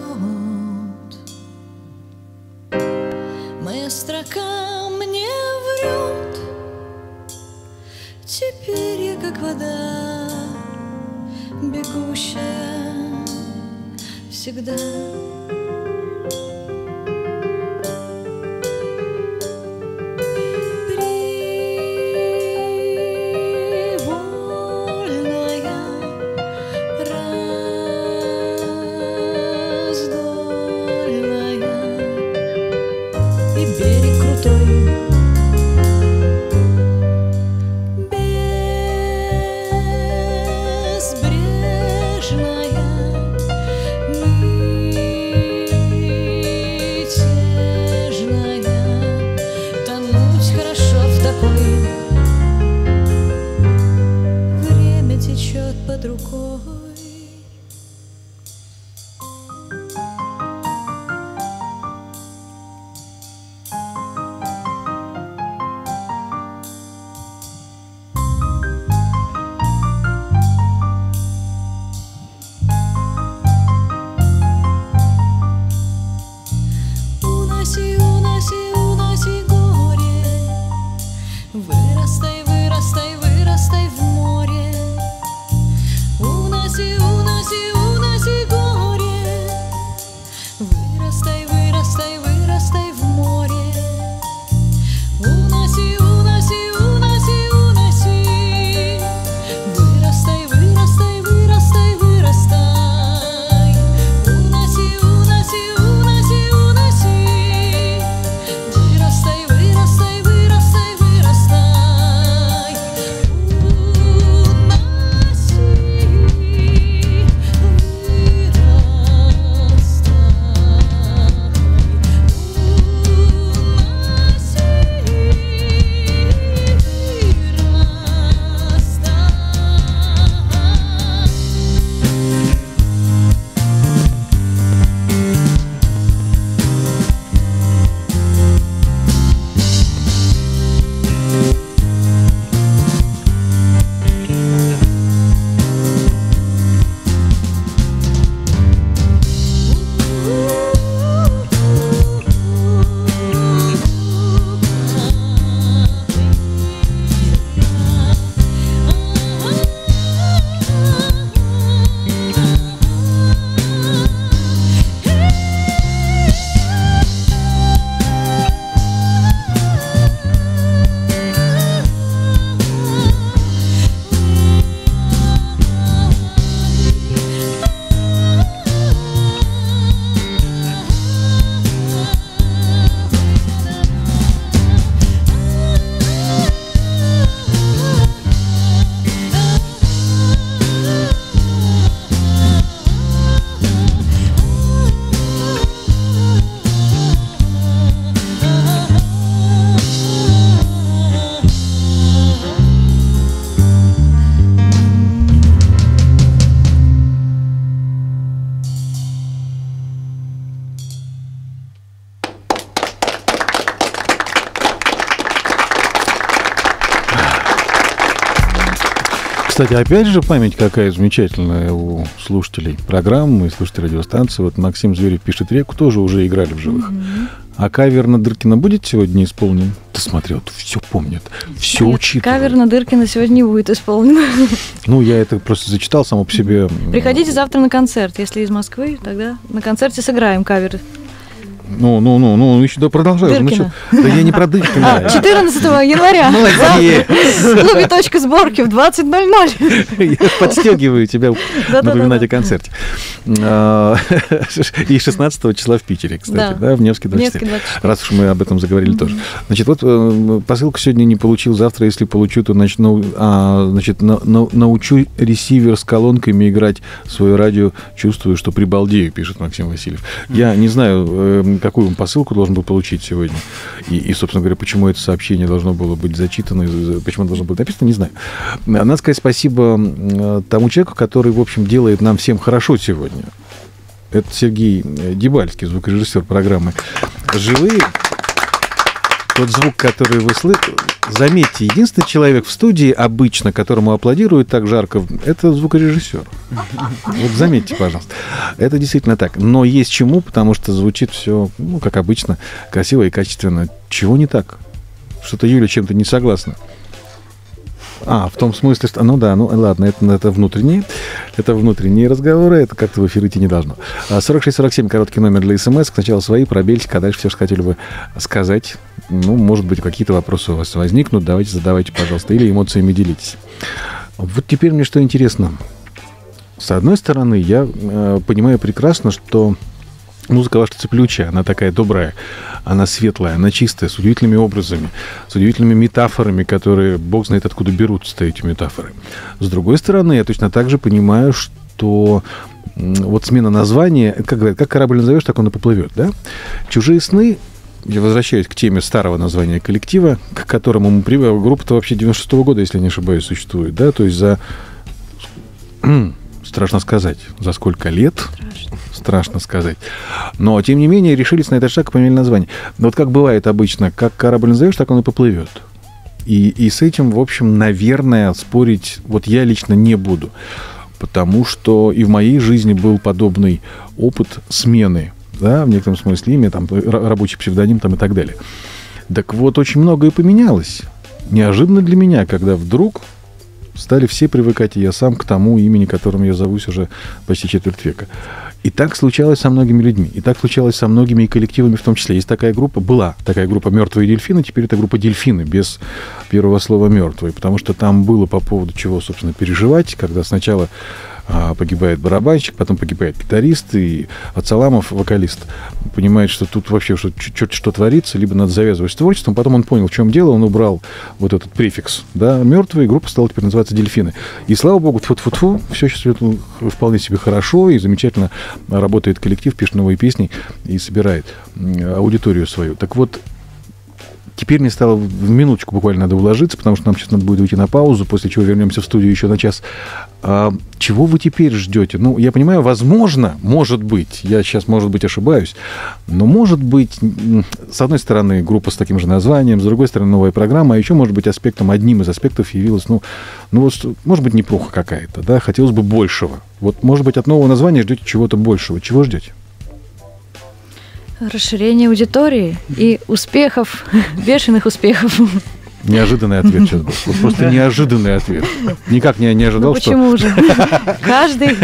моя строка мне врет. Теперь я как вода, бегущая всегда. Кстати, опять же, память какая замечательная у слушателей программы, слушателей радиостанции. Вот Максим Зверев пишет: «Реку тоже уже играли в живых». А кавер на Дыркина будет сегодня исполнен? Ты смотрел, все помнит, все учитывает. Кавер на Дыркина сегодня не будет исполнен. Ну, я это просто зачитал само по себе. Приходите завтра на концерт. Если из Москвы, тогда на концерте сыграем кавер. Ну, еще да, продолжай. Дыркина. Да я не про Дыркина. 14 января. Молодец. В клубе «Точка сборки» в 20:00. Я подстегиваю тебя напоминать о концерте. И 16 числа в Питере, кстати, да, в Невске 24. Раз уж мы об этом заговорили тоже. Значит, вот посылку сегодня не получил, завтра, если получу, то начну, научу ресивер с колонками играть свое радио, чувствую, что прибалдею, пишет Максим Васильев. Я не знаю, какую он посылку должен был получить сегодня. И, собственно говоря, почему это сообщение должно было быть зачитано, почему оно должно было написано, не знаю. Надо сказать спасибо тому человеку, который, в общем, делает нам всем хорошо сегодня. Это Сергей Дебальский, звукорежиссер программы «Живые». Тот звук, который вы слышите, заметьте, единственный человек в студии обычно, которому аплодируют так жарко, это звукорежиссер. Вот заметьте, пожалуйста. Это действительно так. Но есть чему, потому что звучит все, ну, как обычно, красиво и качественно. Чего не так? Что-то Юля чем-то не согласна. В том смысле, что... Ну да, ну ладно, это внутренние разговоры, это как-то в эфир идти не должно. 4647, короткий номер для СМС. Сначала свои, пробельтик, а дальше все, что хотели бы сказать. Ну, может быть, какие-то вопросы у вас возникнут. Давайте, задавайте, пожалуйста, или эмоциями делитесь. Вот теперь мне что интересно. С одной стороны, я понимаю прекрасно, что музыка ваша цеплючая, она такая добрая, она светлая, она чистая, с удивительными образами, с удивительными метафорами, которые, бог знает, откуда берутся эти метафоры. С другой стороны, я точно так же понимаю, что вот смена названия, как говорят, как корабль назовешь, так он и поплывет, да? «Чужие сны», я возвращаюсь к теме старого названия коллектива, к которому мы привели. Группа-то вообще 96-го года, если не ошибаюсь, существует, да? То есть за... Страшно сказать, за сколько лет? Страшно сказать. Но, тем не менее, решились на этот шаг и поменяли название. Но вот как бывает обычно, как корабль назовешь, так он и поплывет. И с этим, в общем, наверное, спорить вот я лично не буду. Потому что и в моей жизни был подобный опыт смены, да, в некотором смысле имя, там, рабочий псевдоним там, и так далее. Так вот, очень многое поменялось. Неожиданно для меня, когда вдруг стали все привыкать, и я сам, к тому имени, которым я зовусь уже почти четверть века. И так случалось со многими людьми. И так случалось со многими и коллективами в том числе. Есть такая группа, была такая группа «Мертвые дельфины», теперь это группа «Дельфины», без первого слова «мертвые», потому что там было по поводу чего, собственно, переживать, когда сначала погибает барабанщик, потом погибает гитарист, и Ацаламов, вокалист, понимает, что тут вообще что творится, либо надо завязывать с творчеством. Потом он понял, в чем дело, он убрал вот этот префикс, да, «Мертвые», группа стала теперь называться «Дельфины». И, слава богу, тьфу-тьфу-тьфу, все сейчас вполне себе хорошо, и замечательно работает коллектив, пишет новые песни и собирает аудиторию свою. Так вот, теперь мне стало в минуточку буквально надо уложиться, потому что нам сейчас надо будет уйти на паузу, после чего вернемся в студию еще на час. Чего вы теперь ждете? Ну, я понимаю, возможно, может быть, я сейчас, может быть, ошибаюсь, но, может быть, с одной стороны, группа с таким же названием, с другой стороны, новая программа, а еще, может быть, одним из аспектов явилась, вот, может быть, непруха какая-то, да, хотелось бы большего. Вот, может быть, от нового названия ждете чего-то большего. Чего ждете? Расширение аудитории и успехов, бешеных успехов. Неожиданный ответ сейчас был. Вот просто неожиданный ответ. Никак не ожидал, почему же? Каждый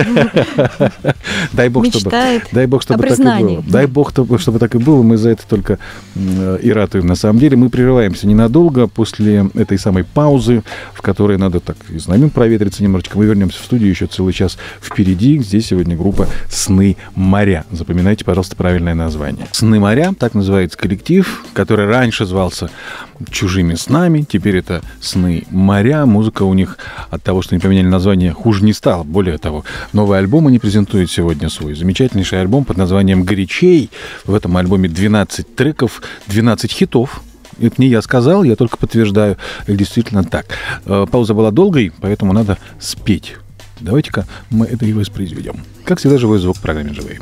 мечтает чтобы так и было. Дай бог, чтобы так и было. Мы за это только и ратуем. На самом деле мы прерываемся ненадолго после этой самой паузы, в которой надо так и с нами проветриться немножечко. Мы вернемся в студию, еще целый час впереди. Здесь сегодня группа «Сны моря». Запоминайте, пожалуйста, правильное название. «Сны моря», так называется коллектив, который раньше звался «Чужими снами». Теперь это «Сны моря». Музыка у них от того, что они поменяли название, хуже не стала. Более того, новый альбом они презентуют сегодня свой. Замечательнейший альбом под названием «Горячей». В этом альбоме 12 треков, 12 хитов. Это не я сказал, я только подтверждаю. Это действительно так. Пауза была долгой, поэтому надо спеть. Давайте-ка мы это и воспроизведем. Как всегда, живой звук в программе «Живые».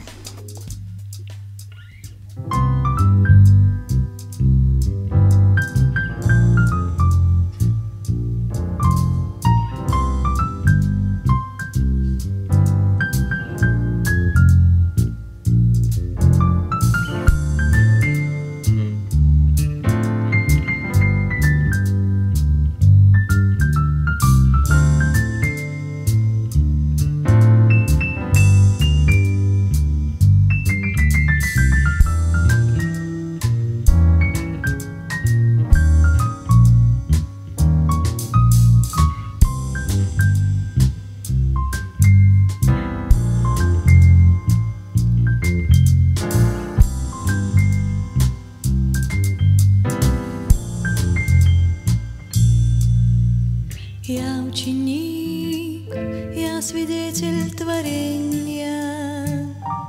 Я ученик, я свидетель творения.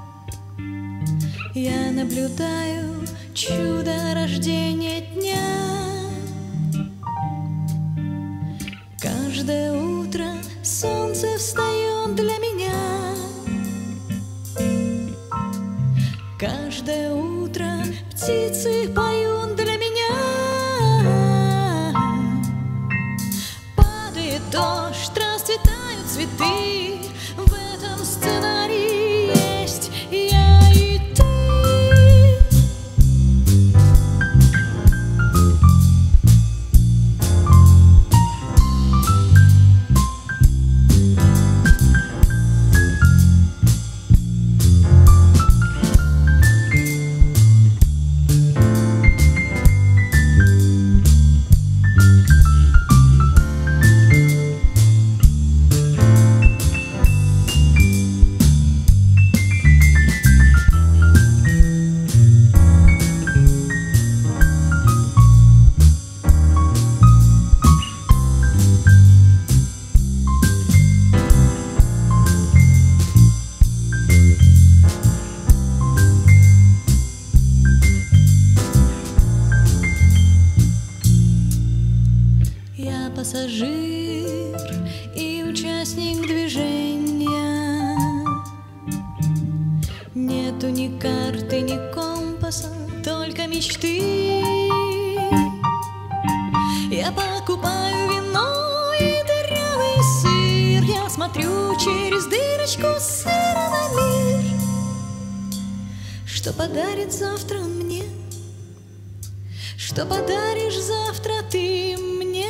Я наблюдаю чудо рождения дня. Каждое утро солнце встает для меня. Каждое утро птицы поют для меня. Падает дождь, расцветают цветы. В этом сценарии есть я и ты. Пассажир и участник движения. Нету ни карты, ни компаса, только мечты. Я покупаю вино и дырявый сыр. Я смотрю через дырочку сыра на мир. Что подарит завтра он мне? Что подаришь завтра ты мне?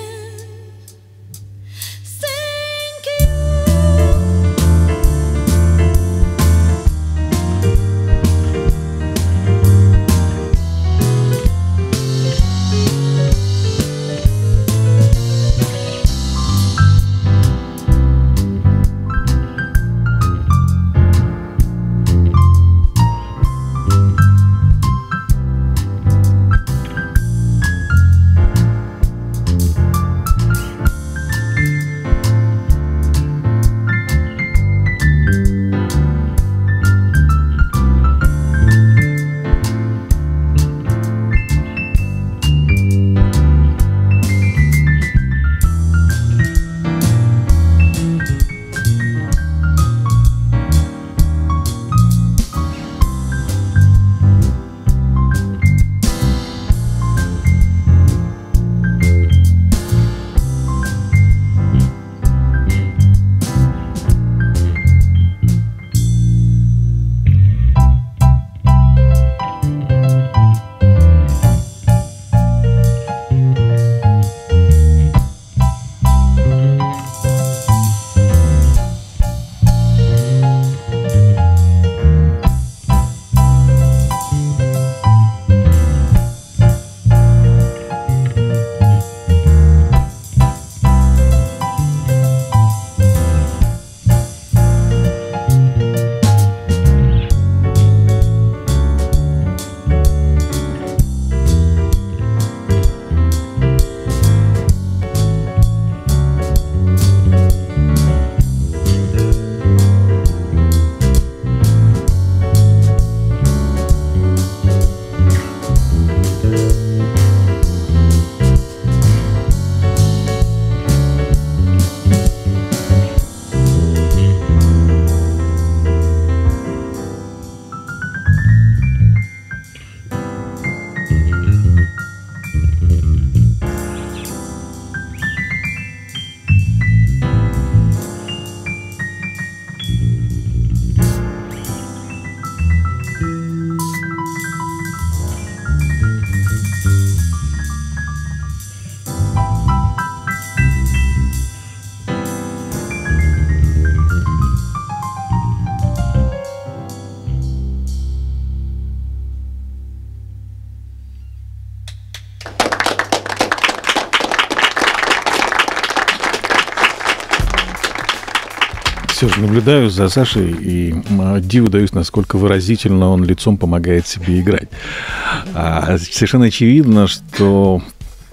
Все же наблюдаю за Сашей и диву даюсь, насколько выразительно он лицом помогает себе играть. Совершенно очевидно, что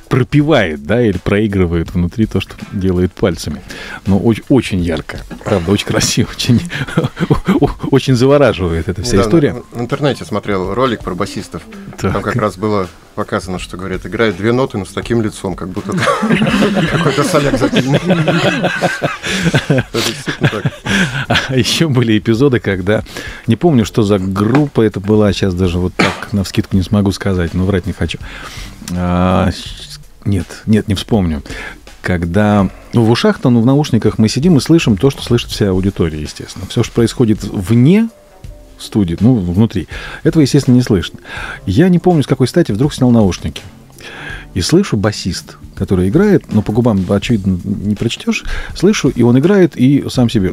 пропевает, да, или проигрывает внутри то, что делает пальцами. Но очень ярко, правда, очень красиво, очень завораживает эта вся история. В интернете смотрел ролик про басистов. Так. Там как раз было показано, что, говорят, играет 2 ноты, но с таким лицом, как будто какой-то соляк закинул. Это действительно так. А еще были эпизоды, когда... Не помню, что за группа это была, сейчас даже вот так навскидку не смогу сказать, но врать не хочу. Нет, не вспомню. Когда в ушах-то, в наушниках мы сидим и слышим то, что слышит вся аудитория, естественно. Все, что происходит вне студии, внутри, этого, естественно, не слышно. Я не помню, с какой стати вдруг снял наушники. И слышу басист, который играет, но по губам, очевидно, не прочтешь. Слышу, и он играет, и сам себе...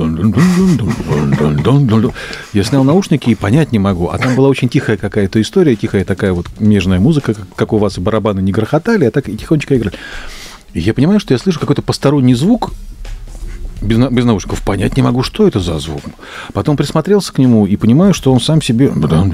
Я снял наушники и понять не могу. А там была очень тихая какая-то история, тихая такая вот нежная музыка, как у вас и барабаны не грохотали, а так и тихонечко играли. И я понимаю, что я слышу какой-то посторонний звук, без наушников, понять не могу, что это за звук. Потом присмотрелся к нему и понимаю, что он сам себе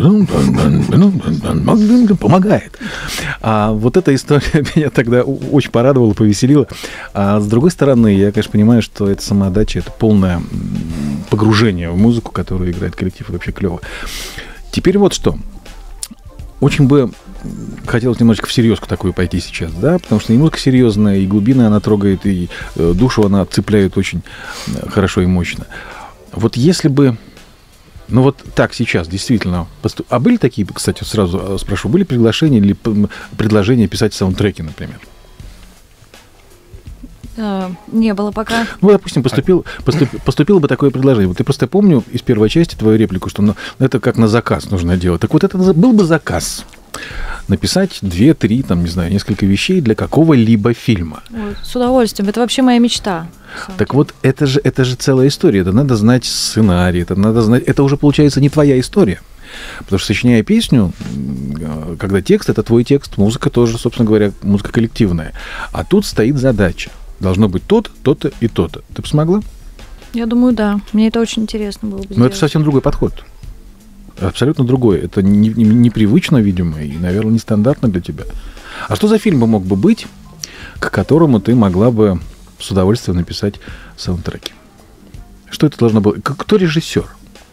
помогает. А вот эта история меня тогда очень порадовала, повеселила. А с другой стороны, я, конечно, понимаю, что это самоотдача, это полное погружение в музыку, которую играет коллектив, и вообще клево. Теперь вот что. Очень бы хотелось немножечко в серьезку такую пойти сейчас, да, потому что и музыка серьезная, и глубина она трогает, и душу она цепляет очень хорошо и мощно. Вот если бы, вот так сейчас действительно... А были такие, кстати, сразу спрошу, были приглашения или предложения писать саундтреки, например? Не было пока. Допустим, поступило бы такое предложение. Вот я просто помню из первой части твою реплику, что это как на заказ нужно делать. Так вот, это был бы заказ. Написать 2-3, там, не знаю, несколько вещей для какого-либо фильма. Ой, с удовольствием. Это вообще моя мечта. Так вот, это же целая история. Это надо знать сценарий, это уже, получается, не твоя история. Потому что, сочиняя песню, когда текст — это твой текст, музыка тоже, собственно говоря, музыка коллективная. А тут стоит задача. Должно быть то-то, то-то и то-то. Ты бы смогла? Я думаю, да. Мне это очень интересно было бы сделать. Но это совсем другой подход. Абсолютно другой. Это непривычно, видимо, и, наверное, нестандартно для тебя. А что за фильм мог бы быть, к которому ты могла бы с удовольствием написать саундтреки? Что это должно было... Кто режиссер?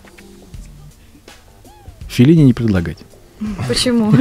Феллини не предлагать. Почему?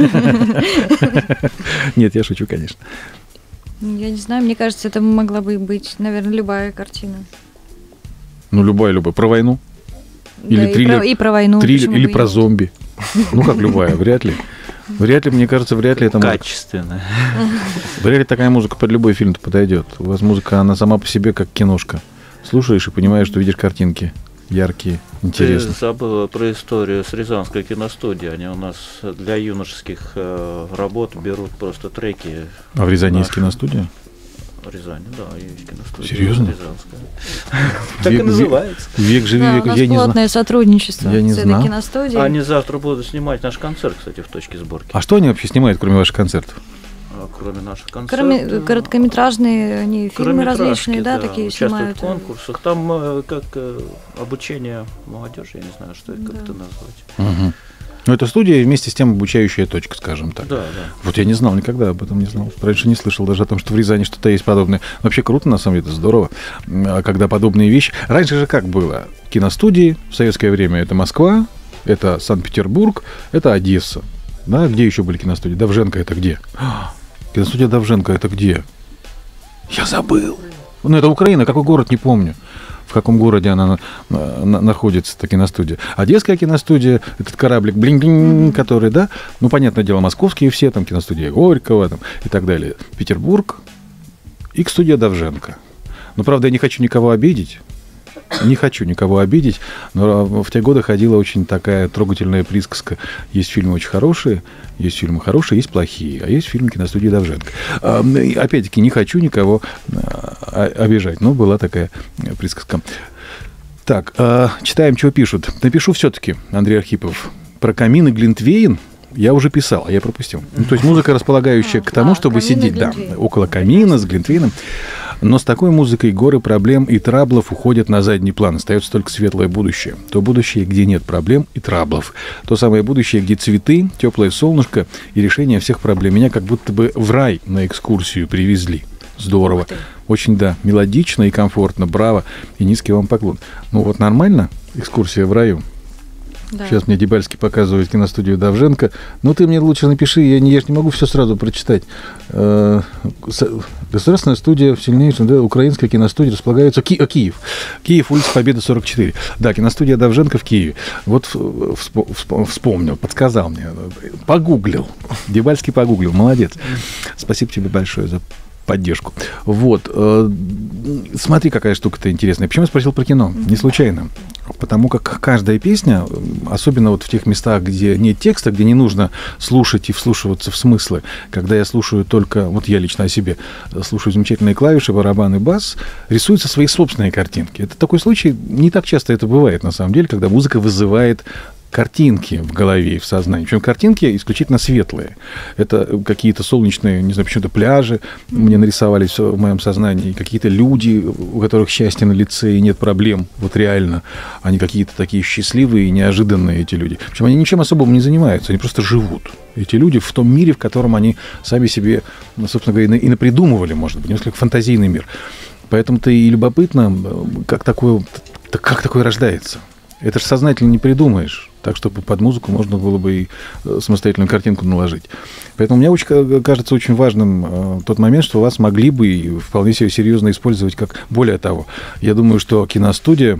Нет, я шучу, конечно. Я не знаю, мне кажется, это могла бы быть, наверное, любая картина. Любая. Про войну? Или да, триллер? И про войну. Триллер, или про зомби? Как любая, вряд ли. Мне кажется, вряд ли это... Качественно. Вряд ли такая музыка под любой фильм подойдет. У вас музыка, она сама по себе как киношка. Слушаешь и понимаешь, что видишь картинки яркие, интересные. Ты забыла про историю с Рязанской киностудией. Они у нас для юношеских работ берут просто треки. А в Рязани есть киностудия? В Рязани, да, есть киностудия. Серьезно? Рязанская. Так и называется. Век живи, век. У нас плотное сотрудничество с этой киностудией. Они завтра будут снимать наш концерт, кстати, в точке сборки. А что они вообще снимают, кроме ваших концертов? Кроме наших концертов. Короткометражные, они фильмы различные, да, такие участвуют снимают. В конкурсах. Там как обучение молодежи, я не знаю, что это как-то назвать. Угу. Это студия вместе с тем обучающая точка, скажем так. Да. Вот я не знал, никогда об этом не знал. Раньше не слышал даже о том, что в Рязани что-то есть подобное. Вообще круто, на самом деле, это здорово, когда подобные вещи... Раньше же как было? Киностудии в советское время — это Москва, это Санкт-Петербург, это Одесса. Да, где еще были киностудии? Довженко — это где? Киностудия Довженко — это где? Я забыл. Это Украина, какой город, не помню. В каком городе она находится, эта киностудия. Одесская киностудия, этот кораблик, блин-блин, который, да, понятное дело, московские все, там, киностудия Горького, там, и так далее. Петербург, Икс-студия Довженко. Правда, я не хочу никого обидеть, но в те годы ходила очень такая трогательная присказка. Есть фильмы очень хорошие, есть плохие, а есть фильмы киностудии Довженко. Опять-таки, не хочу никого обижать, но была такая присказка. Так, читаем, что пишут. Напишу все-таки, Андрей Архипов, про камин и глинтвейн. Я уже писал, а я пропустил. То есть музыка, располагающая к тому, чтобы сидеть около камина с глинтвейном. Но с такой музыкой горы проблем и траблов уходят на задний план. Остается только светлое будущее. То будущее, где нет проблем и траблов. То самое будущее, где цветы, теплое солнышко и решение всех проблем. Меня как будто бы в рай на экскурсию привезли. Здорово. Очень, да, мелодично и комфортно. Браво. И низкий вам поклон. Ну вот нормально экскурсия в раю? Да. Сейчас мне Дебальский показывает киностудию Довженко. Ну, ты мне лучше напиши, я же не могу все сразу прочитать. Государственная студия в сильнейшем, да, украинская киностудия располагается... Киев. Киев, улица Победы, 44. Да, киностудия Довженко в Киеве. Вот вспомнил, подсказал мне. Погуглил. Дебальский погуглил. Молодец. Спасибо тебе большое за поддержку. Вот. Смотри, какая штука-то интересная. Почему я спросил про кино? Не случайно. Потому как каждая песня, особенно вот в тех местах, где нет текста, где не нужно слушать и вслушиваться в смыслы, когда я слушаю только, вот я лично о себе, слушаю замечательные клавиши, барабан и бас, рисуются свои собственные картинки. Это такой случай, не так часто это бывает, на самом деле, когда музыка вызывает картинки в голове и в сознании. Причем картинки исключительно светлые. Это какие-то солнечные, не знаю, почему-то пляжи мне нарисовались в моем сознании, какие-то люди, у которых счастье на лице и нет проблем, вот реально. Они какие-то такие счастливые и неожиданные, эти люди. Причем они ничем особым не занимаются, они просто живут. Эти люди в том мире, в котором они сами себе, собственно говоря, и напридумывали, может быть, несколько фантазийный мир. Поэтому-то и любопытно, как такое рождается. Это же сознательно не придумаешь. Так, чтобы под музыку можно было бы и самостоятельную картинку наложить. Поэтому мне кажется очень важным тот момент, что вас могли бы и вполне себе серьезно использовать как... Более того, я думаю, что киностудия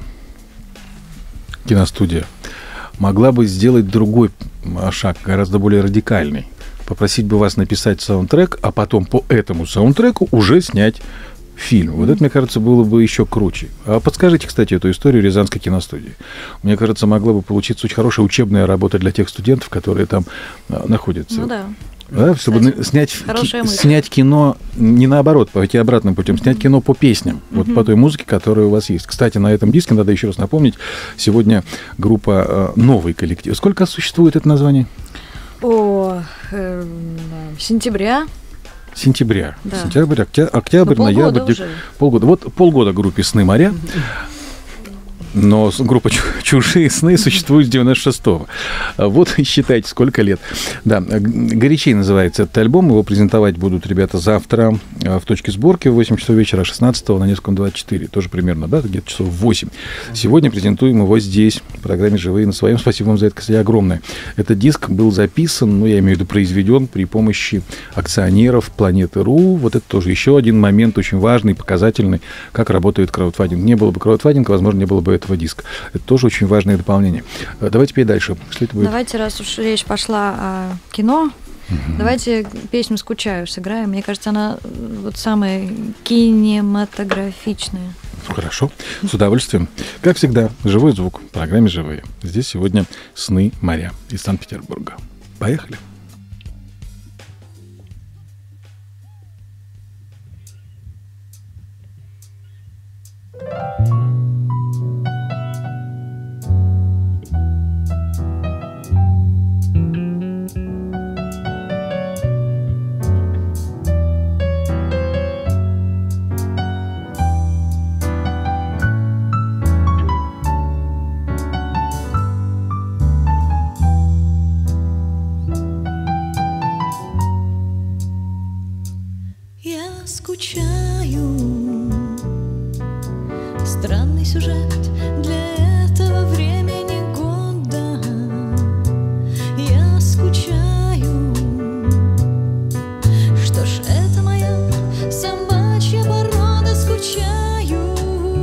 могла бы сделать другой шаг, гораздо более радикальный. Попросить бы вас написать саундтрек, а потом по этому саундтреку уже снять фильм. Вот это, мне кажется, было бы еще круче. А подскажите, кстати, эту историю Рязанской киностудии. Мне кажется, могла бы получиться очень хорошая учебная работа для тех студентов, которые там находятся. Ну да. Да, чтобы снять кино, не наоборот, пойти обратным путем, снять кино по песням, вот по той музыке, которая у вас есть. Кстати, на этом диске, надо еще раз напомнить, сегодня группа «Новый коллектив». Сколько существует это название? Сентября. Сентября. Да. Сентябрь, октябрь, ноябрь. Полгода. Вот полгода группе «Сны моря». Но группа «Чужие сны» существует с 96-го. Вот и считайте, сколько лет. Да, «Горячей» называется этот альбом. Его презентовать будут ребята завтра в точке сборки в 8 часов вечера, 16-го на Невском 24. Тоже примерно, да, где-то часов в 8. Сегодня презентуем его здесь, в программе «Живые на своем». Спасибо вам за это, кстати, огромное. Этот диск был записан, ну, я имею в виду, произведен при помощи акционеров Планеты.ру. Вот это тоже еще один момент очень важный, показательный, как работает краудфандинг. Не было бы краудфандинга, возможно, не было бы этого диска. Это тоже очень важное дополнение. Давайте теперь дальше. Что это будет? Давайте, раз уж речь пошла о кино, давайте песню «Скучаю» сыграем. Мне кажется, она вот самая кинематографичная. Хорошо, с удовольствием. Как всегда, живой звук в программе «Живые». Здесь сегодня «Сны моря» из Санкт-Петербурга. Поехали. Скучаю. Странный сюжет для этого времени года. Я скучаю. Что ж, это моя собачья порода. Скучаю.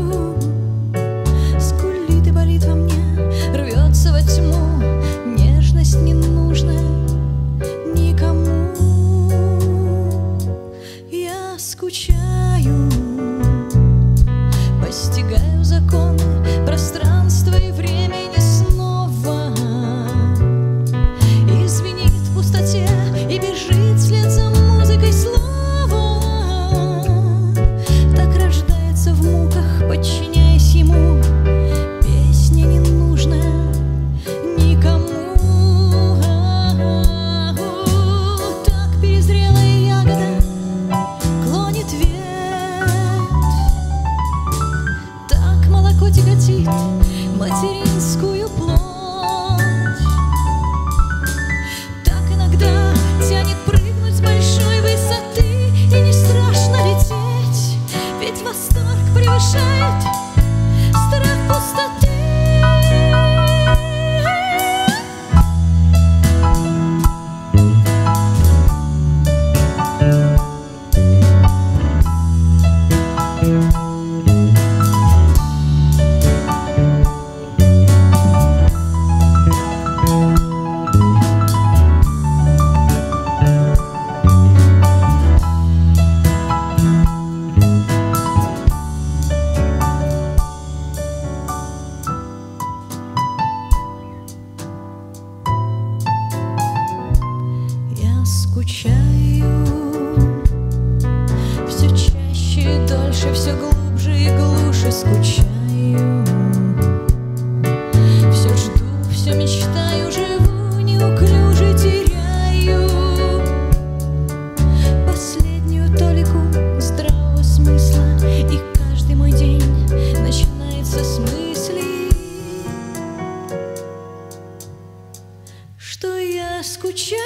Скулит и болит во мне, рвется во тьму. Нежность ненужная никому. Скучаю, постигаю законы пространства и времени снова. И звенит в пустоте, и бежит вслед за музыкой слово. Так рождается в муках, подчиняясь ему. Песня ненужная никому. Так перезрелая ягода клонит вверх. дальше все глубже и глуше скучаю. Все жду, все мечтаю, живу, неуклюже теряю последнюю толику здравого смысла. И каждый мой день начинается с мысли, что я скучаю.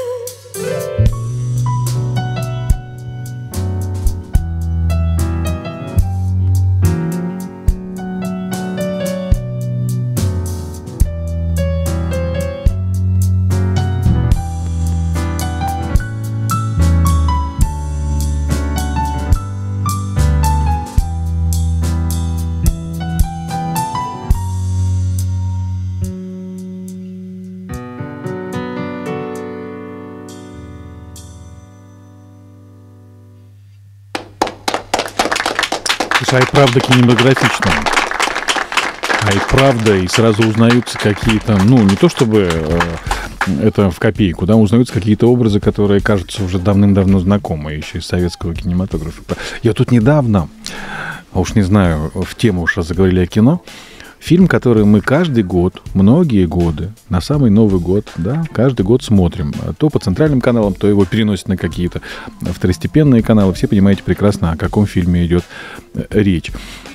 А и правда кинематографично. А и правда, и сразу узнаются какие-то, ну, не то чтобы это в копейку, да, узнаются какие-то образы, которые кажутся уже давным-давно знакомы, еще из советского кинематографа. Я тут недавно, а уж не знаю, в тему уж раз заговорили о кино, фильм, который мы каждый год, многие годы, на самый Новый год, да, каждый год смотрим. То по центральным каналам, то его переносят на какие-то второстепенные каналы. Все понимаете прекрасно, о каком фильме идет речь.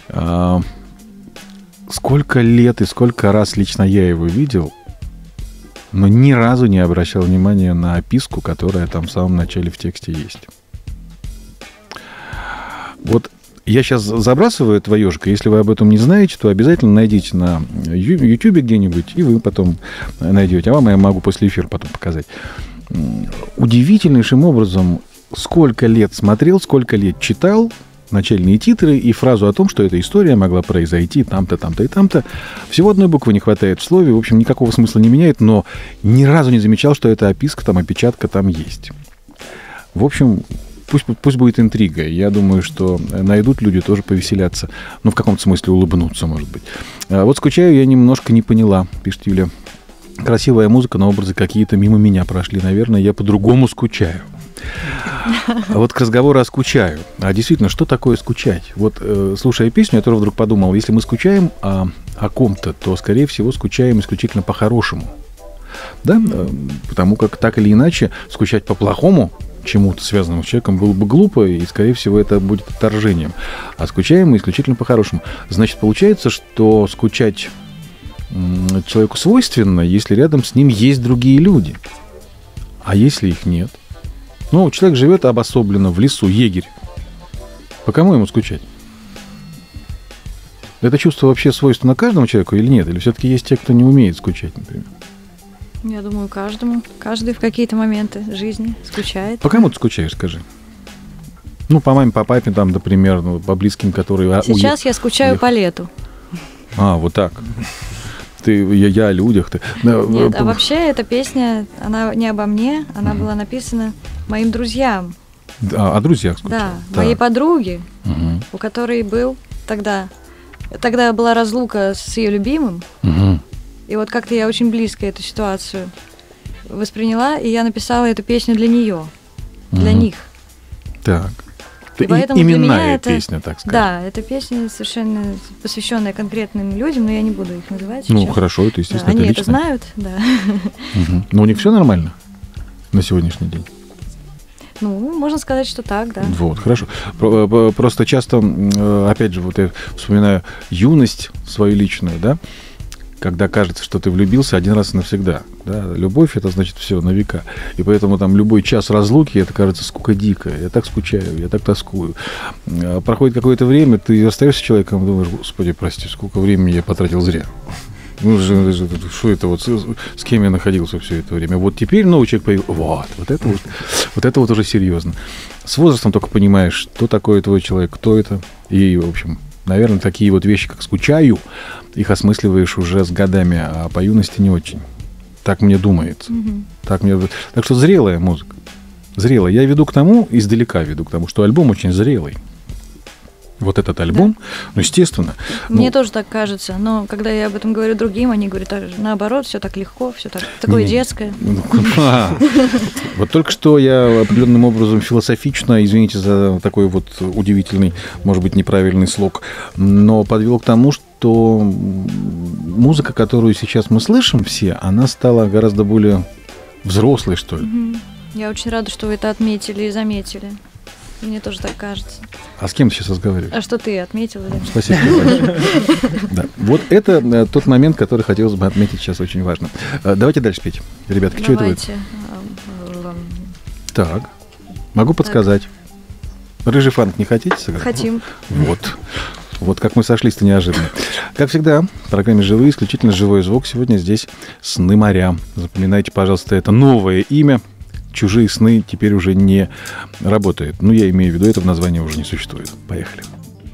Сколько лет и сколько раз лично я его видел, но ни разу не обращал внимания на описку, которая там в самом начале в тексте есть. Вот я сейчас забрасываю этого ежика. Если вы об этом не знаете, то обязательно найдите на YouTube где-нибудь, и вы потом найдете. А вам я могу после эфира потом показать. Удивительнейшим образом, сколько лет смотрел, сколько лет читал начальные титры и фразу о том, что эта история могла произойти там-то, там-то и там-то. Всего одной буквы не хватает в слове. В общем, никакого смысла не меняет, но ни разу не замечал, что эта описка, там, опечатка там есть. В общем, пусть будет интрига. Я думаю, что найдут люди тоже повеселяться. Ну, в каком-то смысле улыбнуться, может быть. Вот скучаю, я немножко не поняла, пишет Юля. Красивая музыка, но образы какие-то мимо меня прошли. Наверное, я по-другому скучаю. А вот к разговору о скучаю. А действительно, что такое скучать? Вот, слушая песню, я тоже вдруг подумал, если мы скучаем о ком-то, то, скорее всего, скучаем исключительно по-хорошему. Да? Потому как так или иначе скучать по-плохому чему-то связанному с человеком было бы глупо, и, скорее всего, это будет отторжением. А скучаем мы исключительно по-хорошему. Значит, получается, что скучать человеку свойственно, если рядом с ним есть другие люди. А если их нет? Ну, человек живет обособленно в лесу, егерь. По кому ему скучать? Это чувство вообще свойственно каждому человеку или нет? Или все-таки есть те, кто не умеет скучать, например? Я думаю, каждому. Каждый в какие-то моменты жизни скучает. По кому ты скучаешь, скажи? Ну, по маме, по папе, там, например, ну, по близким, которые... Сейчас я скучаю по лету. А, вот так. Я о людях. Нет, а вообще эта песня, она не обо мне, она была написана моим друзьям. О друзьях скучаю. Да, моей подруге, у которой был тогда была разлука с ее любимым. И вот как-то я очень близко эту ситуацию восприняла, и я написала эту песню для нее, для них. Так. Именная песня, так сказать. Да, это песня совершенно посвященная конкретным людям, но я не буду их называть. Ну, сейчас. хорошо, это, естественно, да, они это это знают, да. Но у них все нормально на сегодняшний день? Ну, можно сказать, что так, да. Вот, хорошо. Просто часто, опять же, вот я вспоминаю юность свою личную, да, когда кажется, что ты влюбился один раз и навсегда. Да? Любовь — это значит все на века. И поэтому там любой час разлуки, это кажется скука дикая. Я так скучаю, я так тоскую. Проходит какое-то время, ты остаешься с человеком и думаешь: Господи, прости, сколько времени я потратил зря. Ну, что это вот, с кем я находился все это время. Вот теперь новый человек появился. Вот это вот уже серьезно. С возрастом только понимаешь, что такое твой человек, кто это. И, в общем, наверное, такие вот вещи, как скучаю, их осмысливаешь уже с годами, а по юности не очень. Так мне думается. Так что зрелая музыка. Зрелая. Я издалека веду к тому, что альбом очень зрелый. вот этот альбом, ну, естественно. Мне тоже так кажется, но когда я об этом говорю другим, они говорят, наоборот, все так легко, все так, такое детское. Вот только что я определенным образом философично, извините за такой вот удивительный, может быть, неправильный слог, но подвел к тому, что музыка, которую сейчас мы слышим все, она стала гораздо более взрослой, что ли. Я очень рада, что вы это отметили и заметили. Мне тоже так кажется. А с кем ты сейчас разговариваешь? А что ты отметил? Спасибо большое. Да. Вот это тот момент, который хотелось бы отметить сейчас, очень важно. Давайте дальше петь. Ребятки, что это будет? Так, могу подсказать. Рыжий фанк не хотите сыграть? Хотим. Вот как мы сошлись-то неожиданно. Как всегда, в программе «Живые», исключительно живой звук. Сегодня здесь «Сны моря». Запоминайте, пожалуйста, это новое имя. «Чужие сны» теперь уже не работает. Ну, я имею в виду, этого названия уже не существует. Поехали.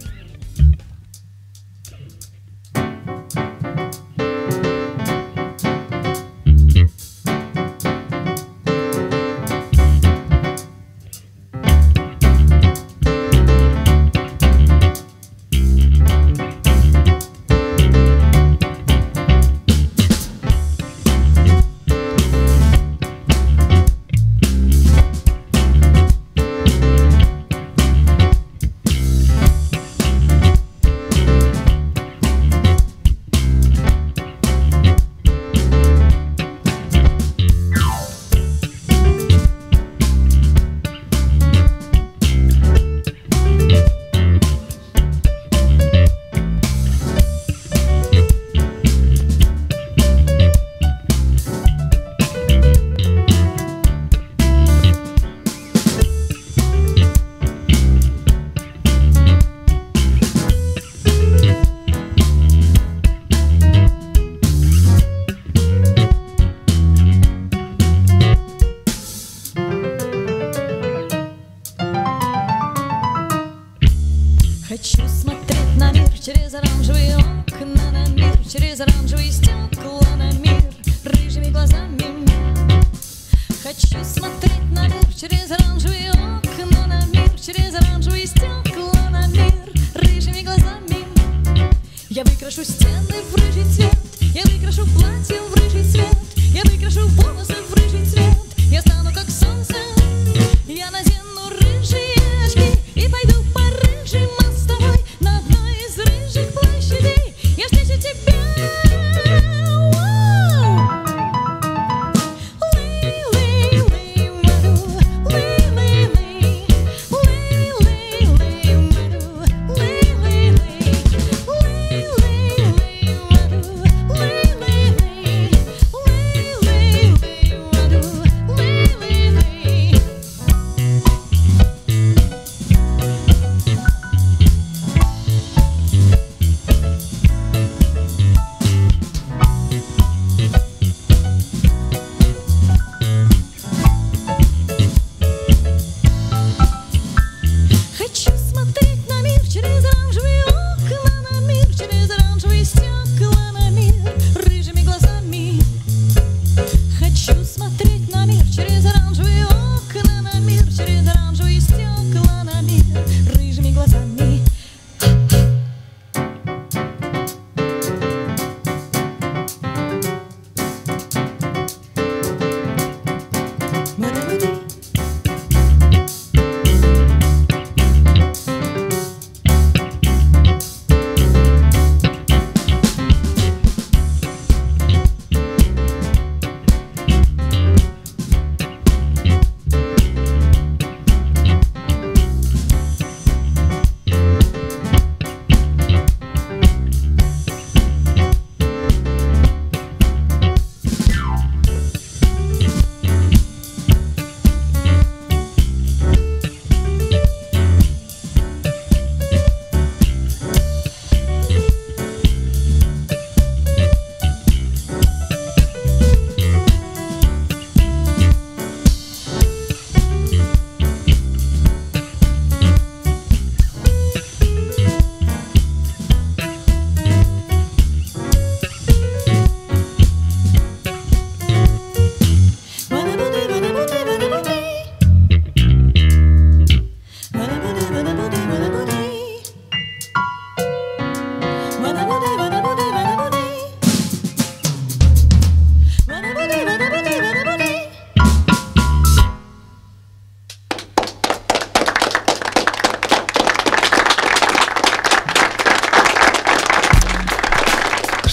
Хочу смотреть на мир через оранжевые окна, на мир через оранжевые стекла, на мир рыжими глазами. Хочу смотреть на мир через оранжевые окна, на мир через оранжевые стекла, на мир рыжими глазами. Я выкрашу стены в рыжий цвет, я выкрашу платье в рыжий цвет, я выкрашу волосы в рыжий цвет. Я стану как солнце, я надену рыжие очки и пойду по рыжим мостовой на одной из рыжих площадей. Я встречу тебя.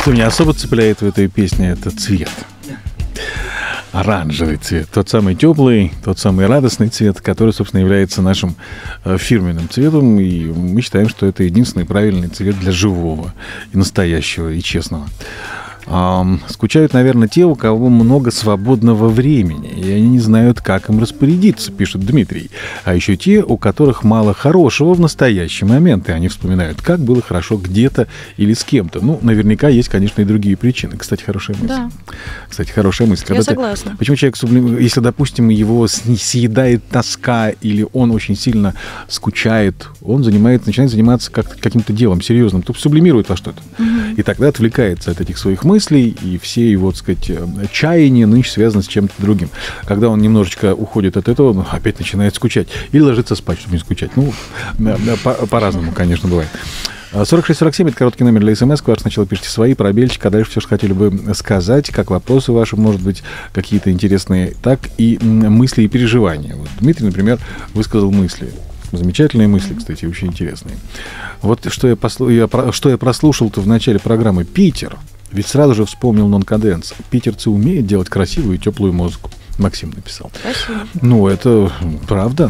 Что меня особо цепляет в этой песне, это цвет. Оранжевый цвет. Тот самый теплый, тот самый радостный цвет, который, собственно, является нашим фирменным цветом. И мы считаем, что это единственный правильный цвет для живого и настоящего, и честного. Скучают, наверное, те, у кого много свободного времени, и они не знают, как им распорядиться, пишет Дмитрий. А еще те, у которых мало хорошего в настоящий момент, и они вспоминают, как было хорошо где-то или с кем-то. Ну, наверняка есть, конечно, и другие причины. Кстати, хорошая мысль. Да. Кстати, хорошая мысль. Я согласна. Почему человек, если, допустим, его съедает тоска, или он очень сильно скучает, он начинает заниматься каким-то делом серьезным, то сублимирует во что-то. И тогда отвлекается от этих своих мыслей, и все его, так сказать, чаяния нынче связаны с чем-то другим. Когда он немножечко уходит от этого, он опять начинает скучать. Или ложится спать, чтобы не скучать. Ну, по-разному, конечно, бывает. 4647 – это короткий номер для СМС. Вы сначала пишите свои, пробельчик, а дальше все, что хотели бы сказать, как вопросы ваши, может быть, какие-то интересные, так и мысли и переживания. Вот Дмитрий, например, высказал мысли. Замечательные мысли, кстати, очень интересные. Вот что я прослушал-то в начале программы. Питер. Ведь сразу же вспомнил нон-каденс. Питерцы умеют делать красивую и теплую музыку. Максим написал. Спасибо. Ну, это правда.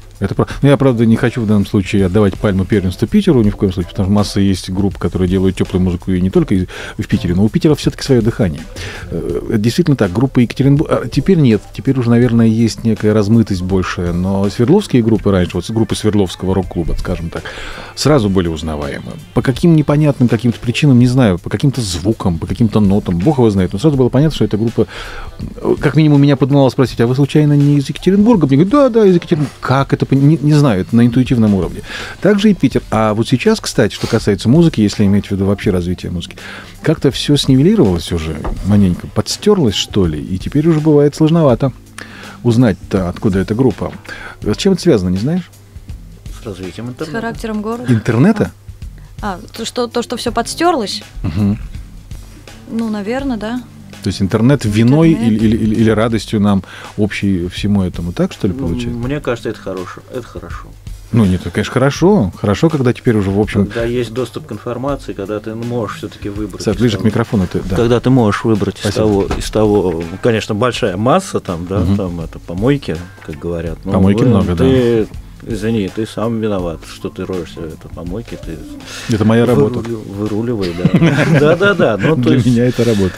Я, правда, не хочу в данном случае отдавать пальму первенства Питеру ни в коем случае, потому что масса есть групп, которые делают теплую музыку и не только в Питере, но у Питера все-таки свое дыхание. Это действительно так. Группа Екатеринбург... Теперь нет. Теперь уже, наверное, есть некая размытость большая. Но свердловские группы раньше, вот группы Свердловского рок-клуба, скажем так, сразу были узнаваемы. По каким непонятным каким-то причинам, не знаю, по каким-то звукам, по каким-то нотам, бог его знает. Но сразу было понятно, что эта группа... Как минимум, меня подмывало спросить, а вы случайно не из Екатеринбурга? Мне говорят, да, из Екатеринбурга. Как это? Не знаю, это на интуитивном уровне. Также и Питер. А вот сейчас, кстати, что касается музыки, если иметь в виду вообще развитие музыки, как-то все снивелировалось уже маленько, подстерлось, что ли, и теперь уже бывает сложновато узнать-то, откуда эта группа. С чем это связано, не знаешь? С развитием С интернета. характером города. Интернета? То, что все подстерлось? Угу. Ну, наверное, да. То есть интернет виной Интернет. или радостью нам общей всему этому, так что ли, получается? Мне кажется, это хорошо. Это хорошо. Ну, нет, это, конечно, хорошо. Хорошо, когда теперь уже, в общем... Когда есть доступ к информации, когда ты можешь все-таки выбрать. Саш, ближе к микрофону ты, да. Когда ты можешь выбрать Спасибо. из того, конечно, большая масса там, да, там это помойки, как говорят. Но Помойки много, ты, извини, ты сам виноват, что ты роешься в этой помойке. Ты Это моя работа. Выруливай, да. Да. Для меня это работа.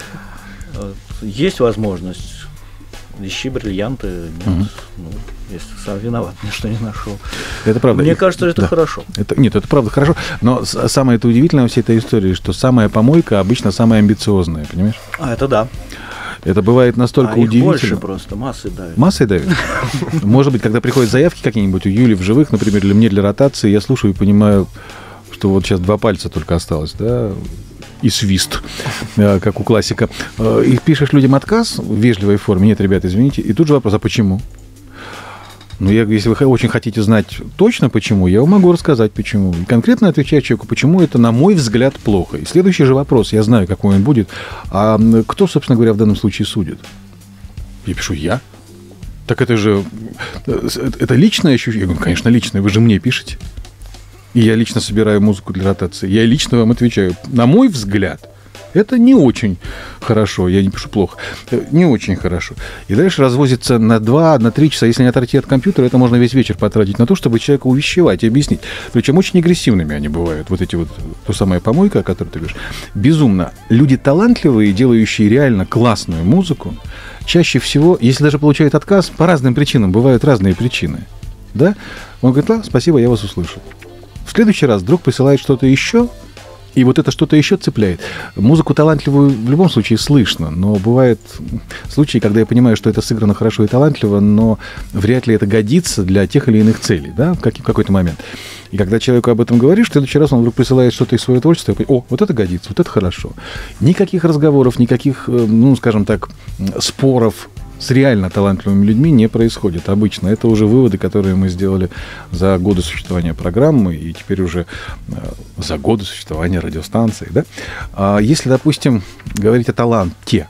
Есть возможность. Ищи бриллианты. Нет. Если сам виноват, ничто не нашел. Это правда. Мне кажется, это хорошо. Нет, это правда хорошо. Но самое это удивительное во всей этой истории, что самая помойка обычно самая амбициозная, понимаешь? Это да. Это бывает настолько их удивительно. больше просто, массой давят. Массой давит? Может быть, когда приходят заявки какие-нибудь у Юли в живых, например, или мне для ротации, я слушаю и понимаю, что вот сейчас 2 пальца только осталось, да, и свист, как у классика. И пишешь людям отказ в вежливой форме, нет, ребята, извините, и тут же вопрос, а почему? Ну, если вы очень хотите знать точно почему, я вам могу рассказать почему. И конкретно отвечаю человеку, почему это, на мой взгляд, плохо. И следующий же вопрос, я знаю, какой он будет. А кто, собственно говоря, в данном случае судит? Я пишу, я? Так это же... Это личное ощущение? Я говорю, конечно, личное, вы же мне пишете. И я лично собираю музыку для ротации. Я лично вам отвечаю. На мой взгляд, это не очень хорошо. Я не пишу плохо. Не очень хорошо. И дальше развозится на 2, на 3 часа. Если не отойти от компьютера, это можно весь вечер потратить на то, чтобы человека увещевать и объяснить. Причем очень агрессивными они бывают. Вот эти вот, то самая помойка, о которой ты говоришь. Безумно. Люди талантливые, делающие реально классную музыку, чаще всего, если даже получают отказ, по разным причинам, бывают разные причины. Да? Он говорит, да, спасибо, я вас услышал. В следующий раз вдруг присылает что-то еще, и вот это что-то еще цепляет. Музыку талантливую в любом случае слышно, но бывают случаи, когда я понимаю, что это сыграно хорошо и талантливо, но вряд ли это годится для тех или иных целей, да, в какой-то момент. И когда человеку об этом говоришь, в следующий раз он вдруг присылает что-то из своего творчества, и я понимаю, вот это годится, вот это хорошо. Никаких разговоров, никаких, ну, скажем так, споров с реально талантливыми людьми не происходит обычно. Это уже выводы, которые мы сделали за годы существования программы и теперь уже за годы существования радиостанции. Да? А если, допустим, говорить о таланте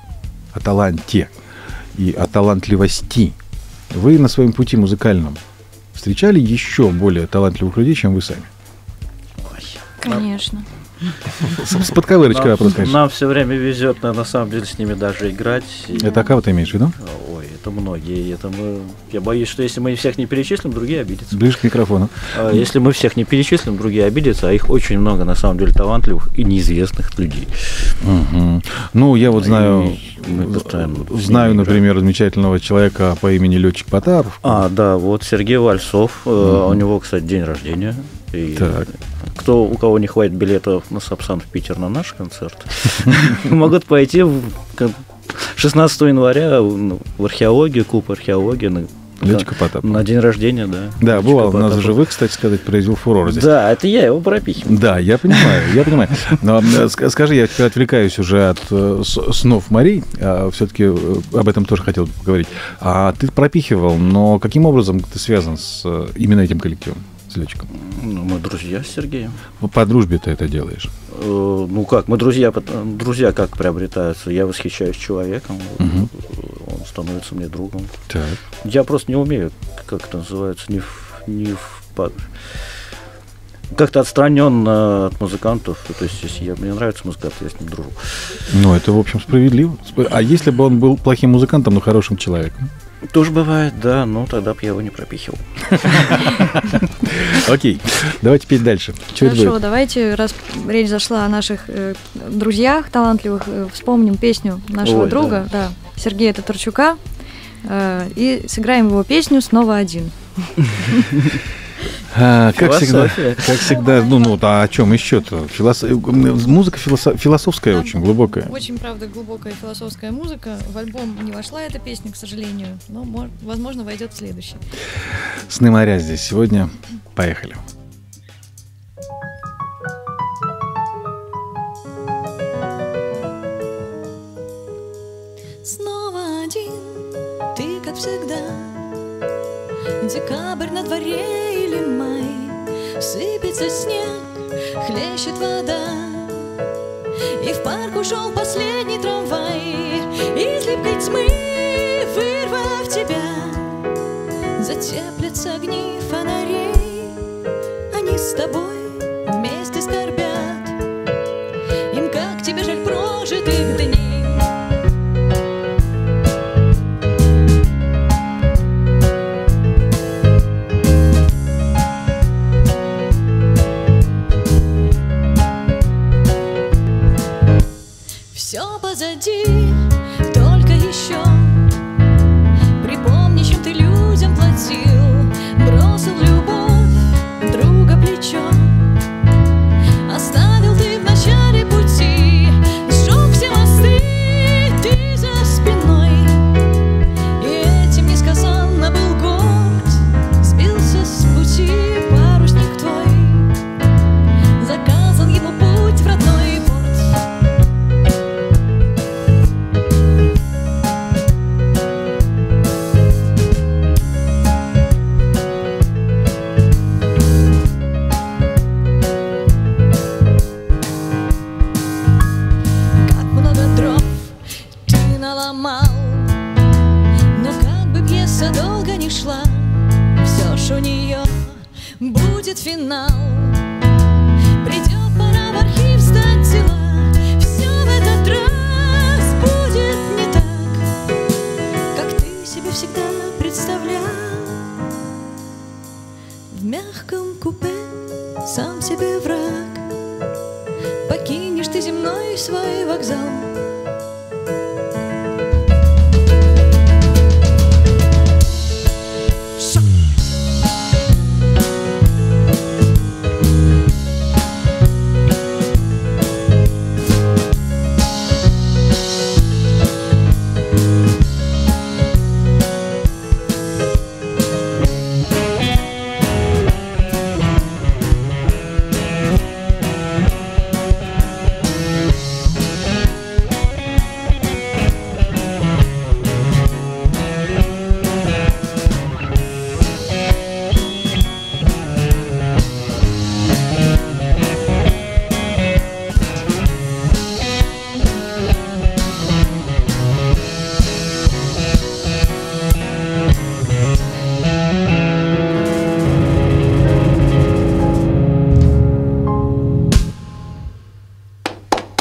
и о талантливости, вы на своем пути музыкальном встречали еще более талантливых людей, чем вы сами? Конечно. С подковырочкой вопрос, конечно. Нам все время везет, на самом деле, с ними даже играть. Это кого ты имеешь в виду? Ой, это многие. Я боюсь, что если мы всех не перечислим, другие обидятся. Ближе к микрофону. Если мы всех не перечислим, другие обидятся, а их очень много, на самом деле, талантливых и неизвестных людей. Угу. Ну, я вот знаю, Знаю, например, замечательного человека по имени Летчик Потапов. Да, вот Сергей Вальцов, у него, кстати, день рождения. И Так. у кого не хватит билетов на Сапсан в Питер на наш концерт, могут пойти 16 января в археологию, клуб археологии, Летчика Потапова. на день рождения, да. Да, Летчика бывал у нас Потапова. в живых, кстати сказать, произвел фурор здесь. Да, это я его пропихиваю. Да, я понимаю. Но скажи, я теперь отвлекаюсь уже от снов Марии, все-таки об этом тоже хотел бы поговорить. А ты пропихивал, но каким образом ты связан с именно этим коллективом, с Летчиком? Мы друзья с Сергеем. По дружбе ты это делаешь? Ну как, мы друзья как приобретаются? Я восхищаюсь человеком, он становится мне другом. Так. Я просто не умею, как это называется, как-то отстранен от музыкантов. То есть, если мне нравится музыкант, я с ним дружу. Ну, это, в общем, справедливо. А если бы он был плохим музыкантом, но хорошим человеком? Тоже бывает, да, но тогда бы я его не пропихивал. Окей, давайте теперь дальше. Чё это Хорошо, будет? давайте, раз речь зашла о наших друзьях талантливых, вспомним песню нашего Ой, друга, да, Сергея Татарчука, и сыграем его песню «Снова один». Как Философия. всегда, а о чем еще-то? Музыка философская, очень глубокая. Очень, правда, глубокая философская музыка. В альбом не вошла эта песня, к сожалению, но, возможно, войдет в следующий. «Сны моря» здесь сегодня. Поехали. Снова один, ты как всегда. Декабрь на дворе или май, сыпется снег, хлещет вода, и в парк ушел последний трамвай. Из липкой тьмы, вырвав тебя, затеплятся огни фонарей. Они с тобой вместе скорбят, им как тебе жаль прожитых дней. Все позади, только еще припомни, чем ты людям платил. Бросил любовь, друга плечо, оставил ты в начале пути. Сжег все мосты ты за спиной, и этим несказанно был горд. Сбился с пути парусник твой, заказан ему путь в родной порт. Как много дров ты наломал, но как бы пьеса долго не шла, все ж у нее будет финал. Придет пора в архив сдать дела, все в этот раз будет не так, как ты себе всегда представлял. В мягком купе сам себе враг, покинешь ты земной свой вокзал.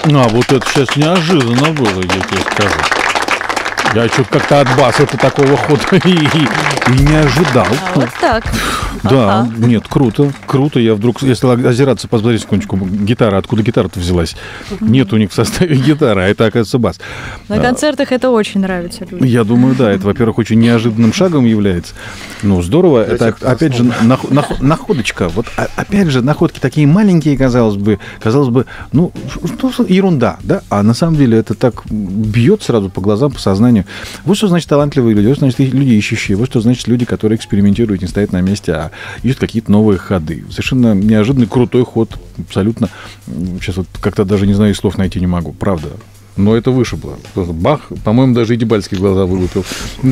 А вот это сейчас неожиданно было, я тебе скажу. Я что-то как-то от баса такого хода и не ожидал. Вот так. Да, Ага. нет, круто. Я вдруг, если озираться, посмотреть секундочку, гитара, откуда гитара-то взялась? Нет у них в составе гитары, а это, оказывается, бас. На концертах это очень нравится людям. Я думаю, да, это, во-первых, очень неожиданным шагом является. Ну, здорово. Для Это, тех, кто опять же, находочка. Вот, опять же, находки такие маленькие, казалось бы, ну, что ерунда, да? А на самом деле это так бьет сразу по глазам, по сознанию. Вот что значит талантливые люди, вот что значит люди ищущие, вот что значит люди, которые экспериментируют, не стоят на месте, а ищут какие-то новые ходы. Совершенно неожиданный, крутой ход, абсолютно. Сейчас вот как-то даже не знаю, слов найти не могу, правда. Но это вышибло. Бах, по-моему, даже и Дебальский глаза вылупил.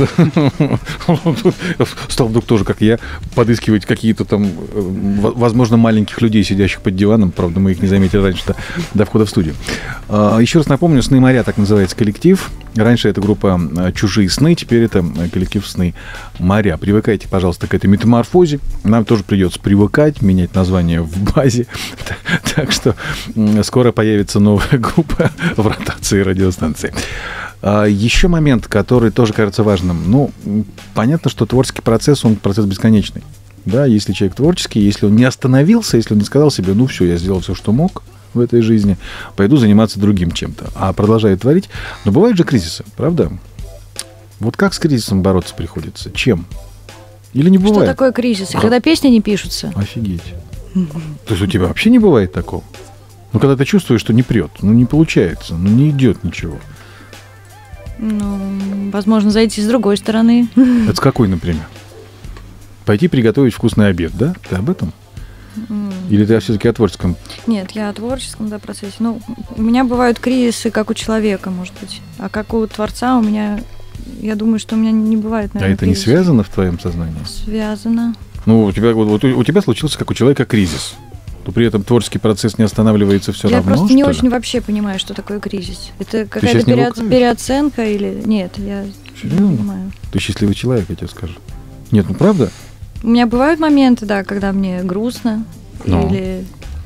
Стал вдруг тоже, как я, подыскивать какие-то там, возможно, маленьких людей, сидящих под диваном. Правда, мы их не заметили раньше, до входа в студию. Еще раз напомню, «Сны моря» так называется коллектив. Раньше это группа «Чужие сны», теперь это коллектив «Сны моря». Привыкайте, пожалуйста, к этой метаморфозе. Нам тоже придется привыкать, менять название в базе. Так что скоро появится новая группа в ротации радиостанции. Еще момент, который тоже кажется важным. Ну, понятно, что творческий процесс, он процесс бесконечный. Да, если человек творческий, если он не остановился, если он не сказал себе, ну все, я сделал все, что мог в этой жизни, пойду заниматься другим чем-то, а продолжает творить. Но бывают же кризисы, правда? Вот как с кризисом бороться приходится? Чем? Или не бывает? Что такое кризис? И когда песни не пишутся? Офигеть. То есть у тебя вообще не бывает такого? Ну, когда ты чувствуешь, что не прет, ну, не получается, ну, не идет ничего. Ну, возможно, зайти с другой стороны. Это с какой, например? Пойти приготовить вкусный обед, да? Ты об этом? Или ты все-таки о творческом? Нет, я о творческом, да, процессе. Ну, у меня бывают кризисы, как у человека, может быть. А как у творца у меня, я думаю, что у меня не бывает, наверное, А это не кризисов. связано в твоем сознании? Связано. Ну, у тебя случился, как у человека, кризис. Но при этом творческий процесс не останавливается все Я равно, просто что не ли? очень вообще понимаю, что такое кризис. Это сейчас какая-то не лукавишь? переоценка или... Нет, я Серьезно? не понимаю. Ты счастливый человек, я тебе скажу. Нет, ну правда? У меня бывают моменты, да, когда мне грустно. Но. Или...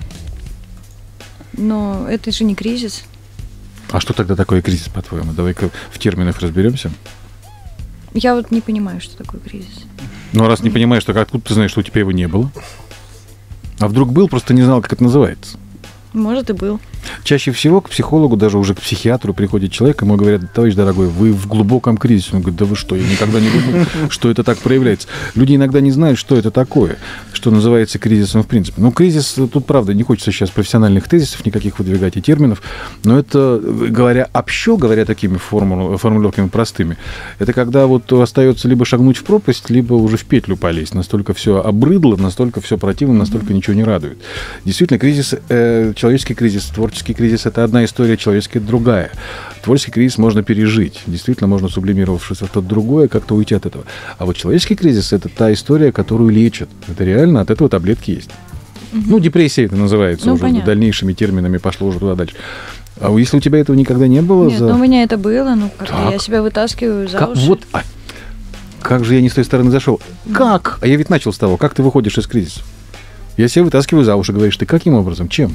Но это же не кризис. А что тогда такое кризис, по-твоему? Давай-ка в терминах разберемся. Я вот не понимаю, что такое кризис. Ну, раз не понимаешь, то откуда ты знаешь, что у тебя его не было? А вдруг был, просто не знал, как это называется? Может, и был. Чаще всего к психологу, даже уже к психиатру приходит человек, ему говорят: товарищ дорогой, вы в глубоком кризисе. Он говорит: да вы что, я никогда не думал, что это так проявляется. Люди иногда не знают, что это такое, что называется кризисом в принципе. Ну, кризис, тут, правда, не хочется сейчас профессиональных тезисов никаких выдвигать и терминов, но это, говоря такими формулировками простыми, это когда вот остается либо шагнуть в пропасть, либо уже в петлю полезть. Настолько все обрыдло, настолько все противно, настолько ничего не радует. Действительно, кризис, человеческий кризис, творческий кризис — это одна история, человеческий — это другая. Творческий кризис можно пережить. Действительно, можно, сублимировавшись в что-то другое, как-то уйти от этого. А вот человеческий кризис — это та история, которую лечат. Это реально, от этого таблетки есть. Ну, депрессия это называется, Ну, уже понятно. дальнейшими терминами пошло уже туда дальше. А если у тебя этого никогда не было? Нет, ну у меня это было, ну как-то Так. я себя вытаскиваю за уши. Вот, как же я не с той стороны зашел? Как? А я ведь начал с того, как ты выходишь из кризиса. Я себя вытаскиваю за уши, говоришь, ты каким образом, чем?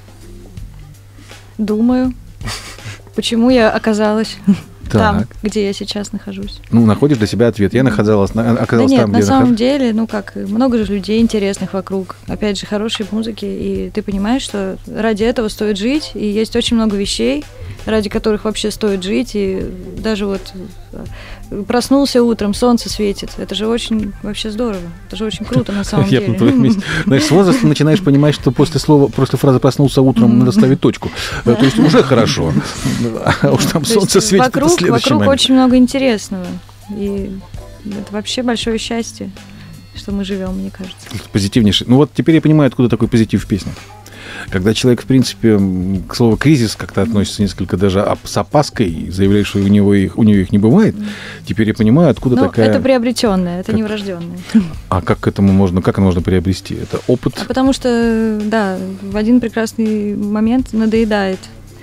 Думаю, почему я оказалась там, Так. где я сейчас нахожусь. Ну, находишь для себя ответ. Я оказалась Да там, нет, где на я самом нахожусь. деле, ну как, много же людей интересных вокруг. Опять же, хорошей музыки. И ты понимаешь, что ради этого стоит жить. И есть очень много вещей, ради которых вообще стоит жить. И даже вот проснулся утром, солнце светит. Это же очень вообще здорово. Это же очень круто на самом Я бы на деле. твоем месте. Знаешь, с возрастом начинаешь понимать, что после фразы «проснулся утром» надо ставить точку. То есть уже хорошо. А уж там То есть солнце светит, это следующий вокруг момент. очень много интересного. И это вообще большое счастье, что мы живем, мне кажется. Позитивнейший. Ну вот теперь я понимаю, откуда такой позитив в песнях. Когда человек, в принципе, к слову «кризис» как-то относится несколько даже с опаской, заявляет, что у нее их не бывает, теперь я понимаю, откуда Ну, такая... это приобретенное, это Как? не врожденное. А как это можно приобрести? Это опыт? А потому что, да, в один прекрасный момент надоедает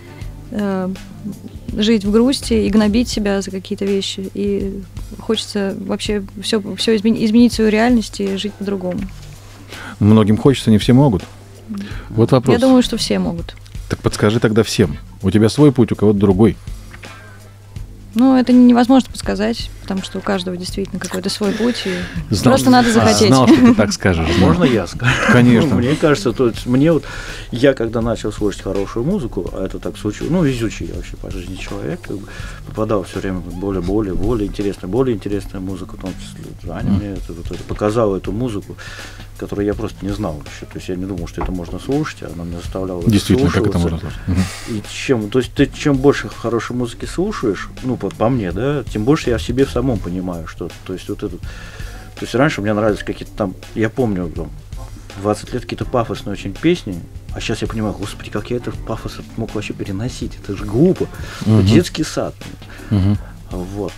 жить в грусти и гнобить себя за какие-то вещи. И хочется вообще все изменить свою реальность и жить по-другому. Многим хочется, не все могут. Вот вопрос. Я думаю, что все могут. Так подскажи тогда всем. У тебя свой путь, у кого-то другой. Ну, это невозможно подсказать, потому что у каждого действительно какой-то свой путь, и просто надо захотеть. Знал, что ты так скажешь. Можно я скажу? Конечно. Мне кажется, то есть мне вот, я когда начал слушать хорошую музыку, а это так случилось, ну, везучий я вообще по жизни человек, как бы, попадал все время в более интересную музыку, в том числе. Аня мне это показала эту музыку, которую я просто не знал еще. То есть я не думал, что это можно слушать, а она меня заставляла действительно, как это можно слушать. И то есть ты чем больше хорошей музыки слушаешь, ну, по мне, да, тем больше я в себе в самом понимаю, что, то есть вот это, то есть раньше мне нравились какие-то там, я помню, там, 20 лет какие-то пафосные очень песни, а сейчас я понимаю, господи, как я этот пафос мог вообще переносить, это же глупо, детский сад. Вот.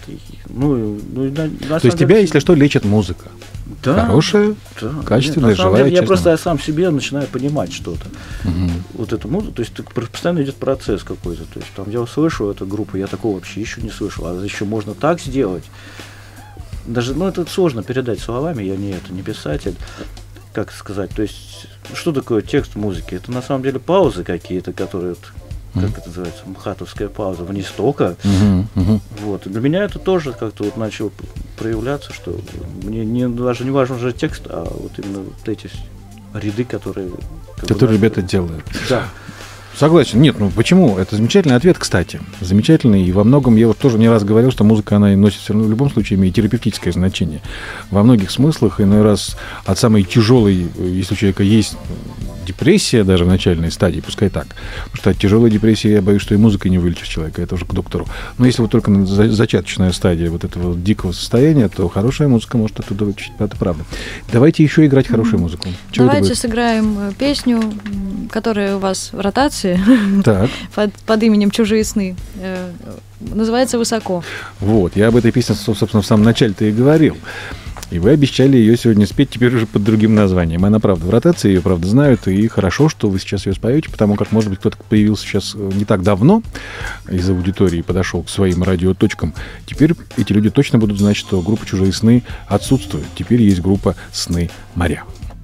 То есть тебя, если что, лечит музыка? Да, хорошая, да, качественная, живая, я просто сам себе начинаю понимать что-то. Вот эту музыку, то есть постоянно идет процесс какой-то. То есть там я услышал эту группу, я такого вообще еще не слышал, а еще можно так сделать. Даже, ну, это сложно передать словами, я не писатель. Как сказать, то есть, что такое текст музыки? Это на самом деле паузы какие-то, которые, как это называется, мхатовская пауза, вниз тока. Вот. И для меня это тоже как-то вот начало проявляться, что мне даже не важен уже текст, а вот именно вот эти ряды, которые ребята делают. Да. Согласен. Нет, ну почему? Это замечательный ответ, кстати. Замечательный. И во многом, я вот тоже не раз говорил, что музыка, она носит все равно в любом случае имеет терапевтическое значение. Во многих смыслах, иной раз от самой тяжелой, если у человека есть депрессия даже в начальной стадии, пускай так. Потому что от тяжелой депрессии, я боюсь, что и музыкой не вылечишь человека, это уже к доктору. Но если вот только зачаточная стадия вот этого дикого состояния, то хорошая музыка может оттуда вытащить. Это правда. Давайте еще играть хорошую музыку. Давайте сыграем песню, которая у вас в ротации, так. под именем «Чужие сны». Называется «Высоко». Вот, я об этой песне, собственно, в самом начале-то и говорил. И вы обещали ее сегодня спеть теперь уже под другим названием. Она, правда, в ротации, ее, правда, знают. И хорошо, что вы сейчас ее споете, потому как, может быть, кто-то появился сейчас не так давно из аудитории, подошел к своим радиоточкам. Теперь эти люди точно будут знать, что группа «Чужие сны» отсутствует. Теперь есть группа «Сны моря».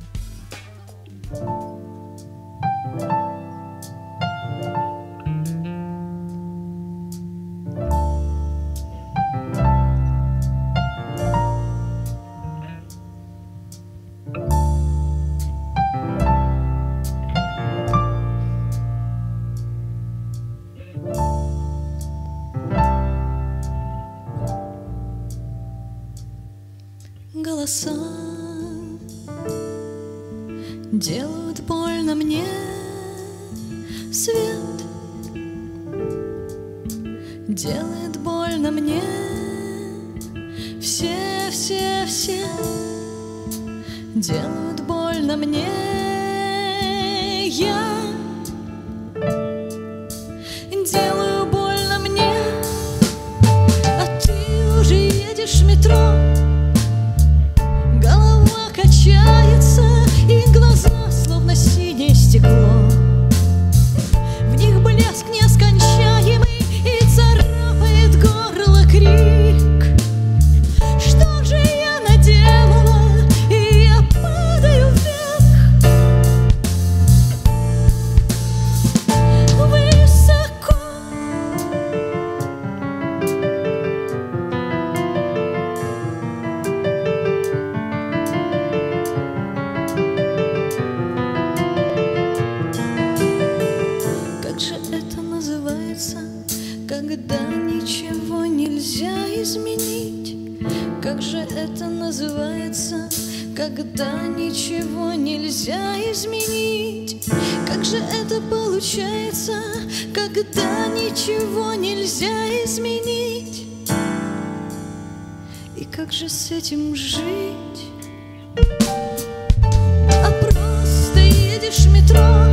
Голоса делают больно мне, свет делает больно мне, все делают больно мне, я делаю больно мне, а ты уже едешь в метро. Голова качается, и глаза словно синее стекло. В них блеск нескончаемый, и царапает горло крик. Что же я наделала, и я падаю вверх. Высоко. Как же это называется, когда ничего нельзя изменить? Как же это называется, когда ничего нельзя изменить? Как же это получается, когда ничего нельзя изменить? И как же с этим жить? А просто едешь в метро,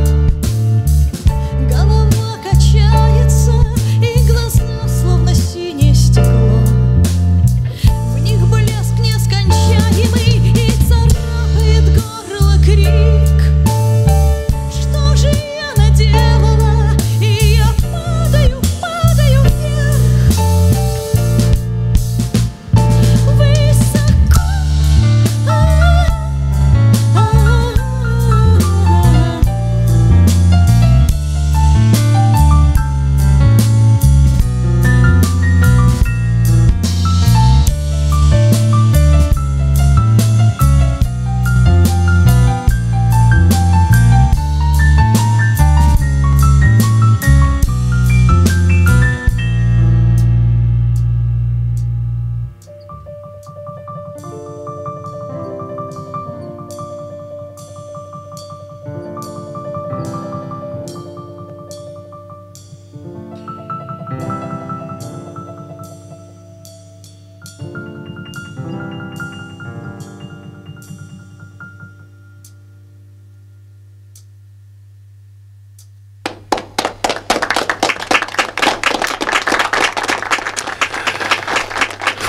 голова качается, и глаза словно синее стекло. В них блеск нескончаемый, и царапает горло крик. Что же я наделала, и я падаю вверх. Высоко.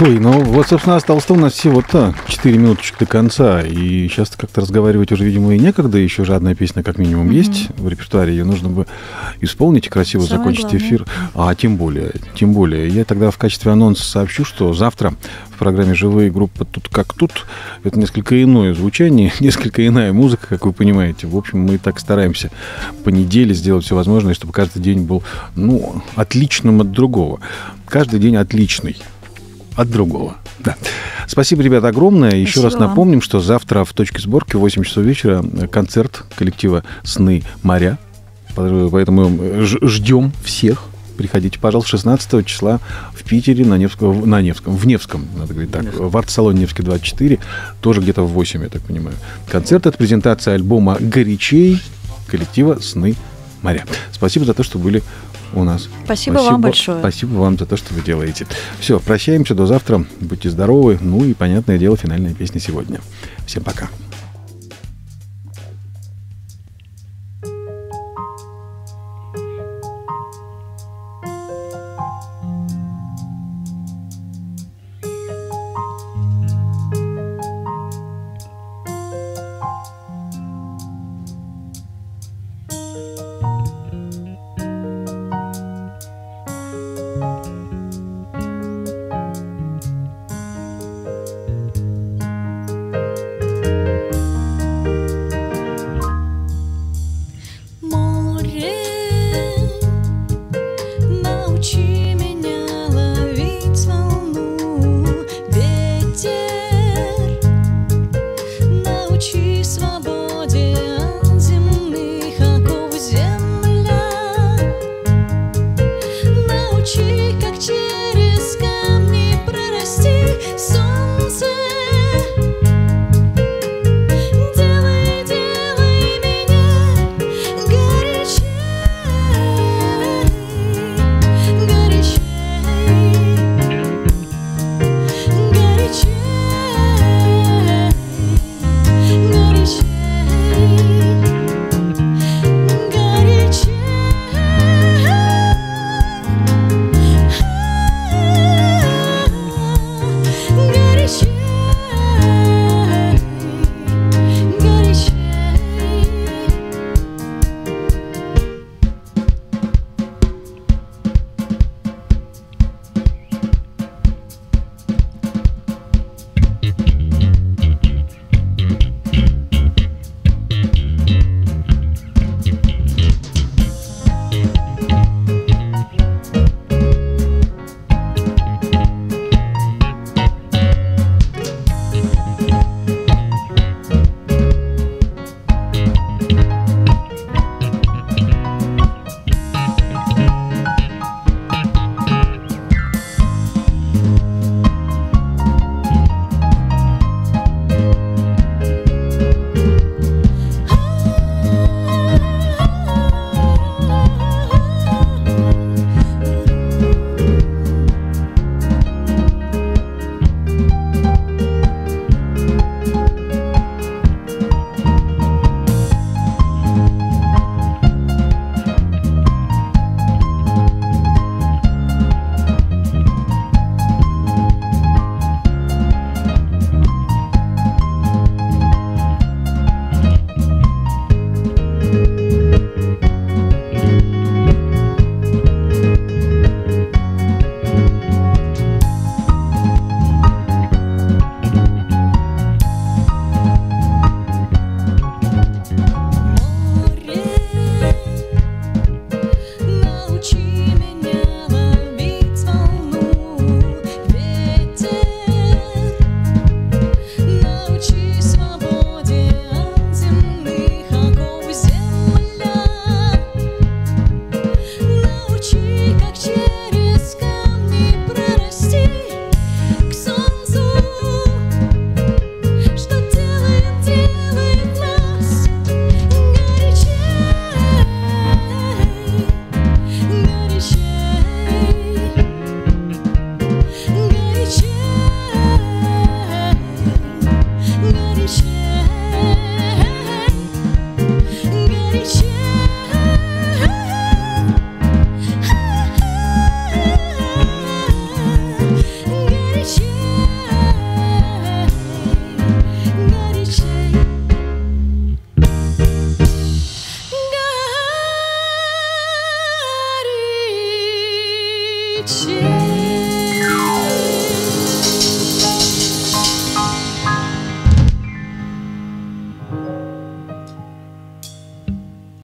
Ой, ну вот, собственно, осталось-то у нас всего-то 4 минуточки до конца. И сейчас как-то разговаривать уже, видимо, и некогда. Еще же одна песня, как минимум, есть в репертуаре. Ее нужно бы исполнить и красиво закончить эфир. А тем более. Я тогда в качестве анонса сообщу, что завтра в программе «Живые группы тут как тут». Это несколько иное звучание, несколько иная музыка, как вы понимаете. В общем, мы так стараемся по неделе сделать все возможное, чтобы каждый день был, отличным от другого. Каждый день отличный от другого. Да. Спасибо, ребята, огромное. Еще раз напомним, что завтра в точке сборки в 8 часов вечера концерт коллектива «Сны моря». Поэтому ждем всех. Приходите, пожалуйста, 16 числа в Питере в Невском, надо говорить так, в арт-салоне Невский 24, тоже где-то в 8, я так понимаю. Концерт — это презентация альбома «Горячей» коллектива «Сны моря». Спасибо за то, что были у нас. Спасибо вам большое. Спасибо вам за то, что вы делаете. Все, прощаемся до завтра. Будьте здоровы. Ну и, понятное дело, финальная песня сегодня. Всем пока.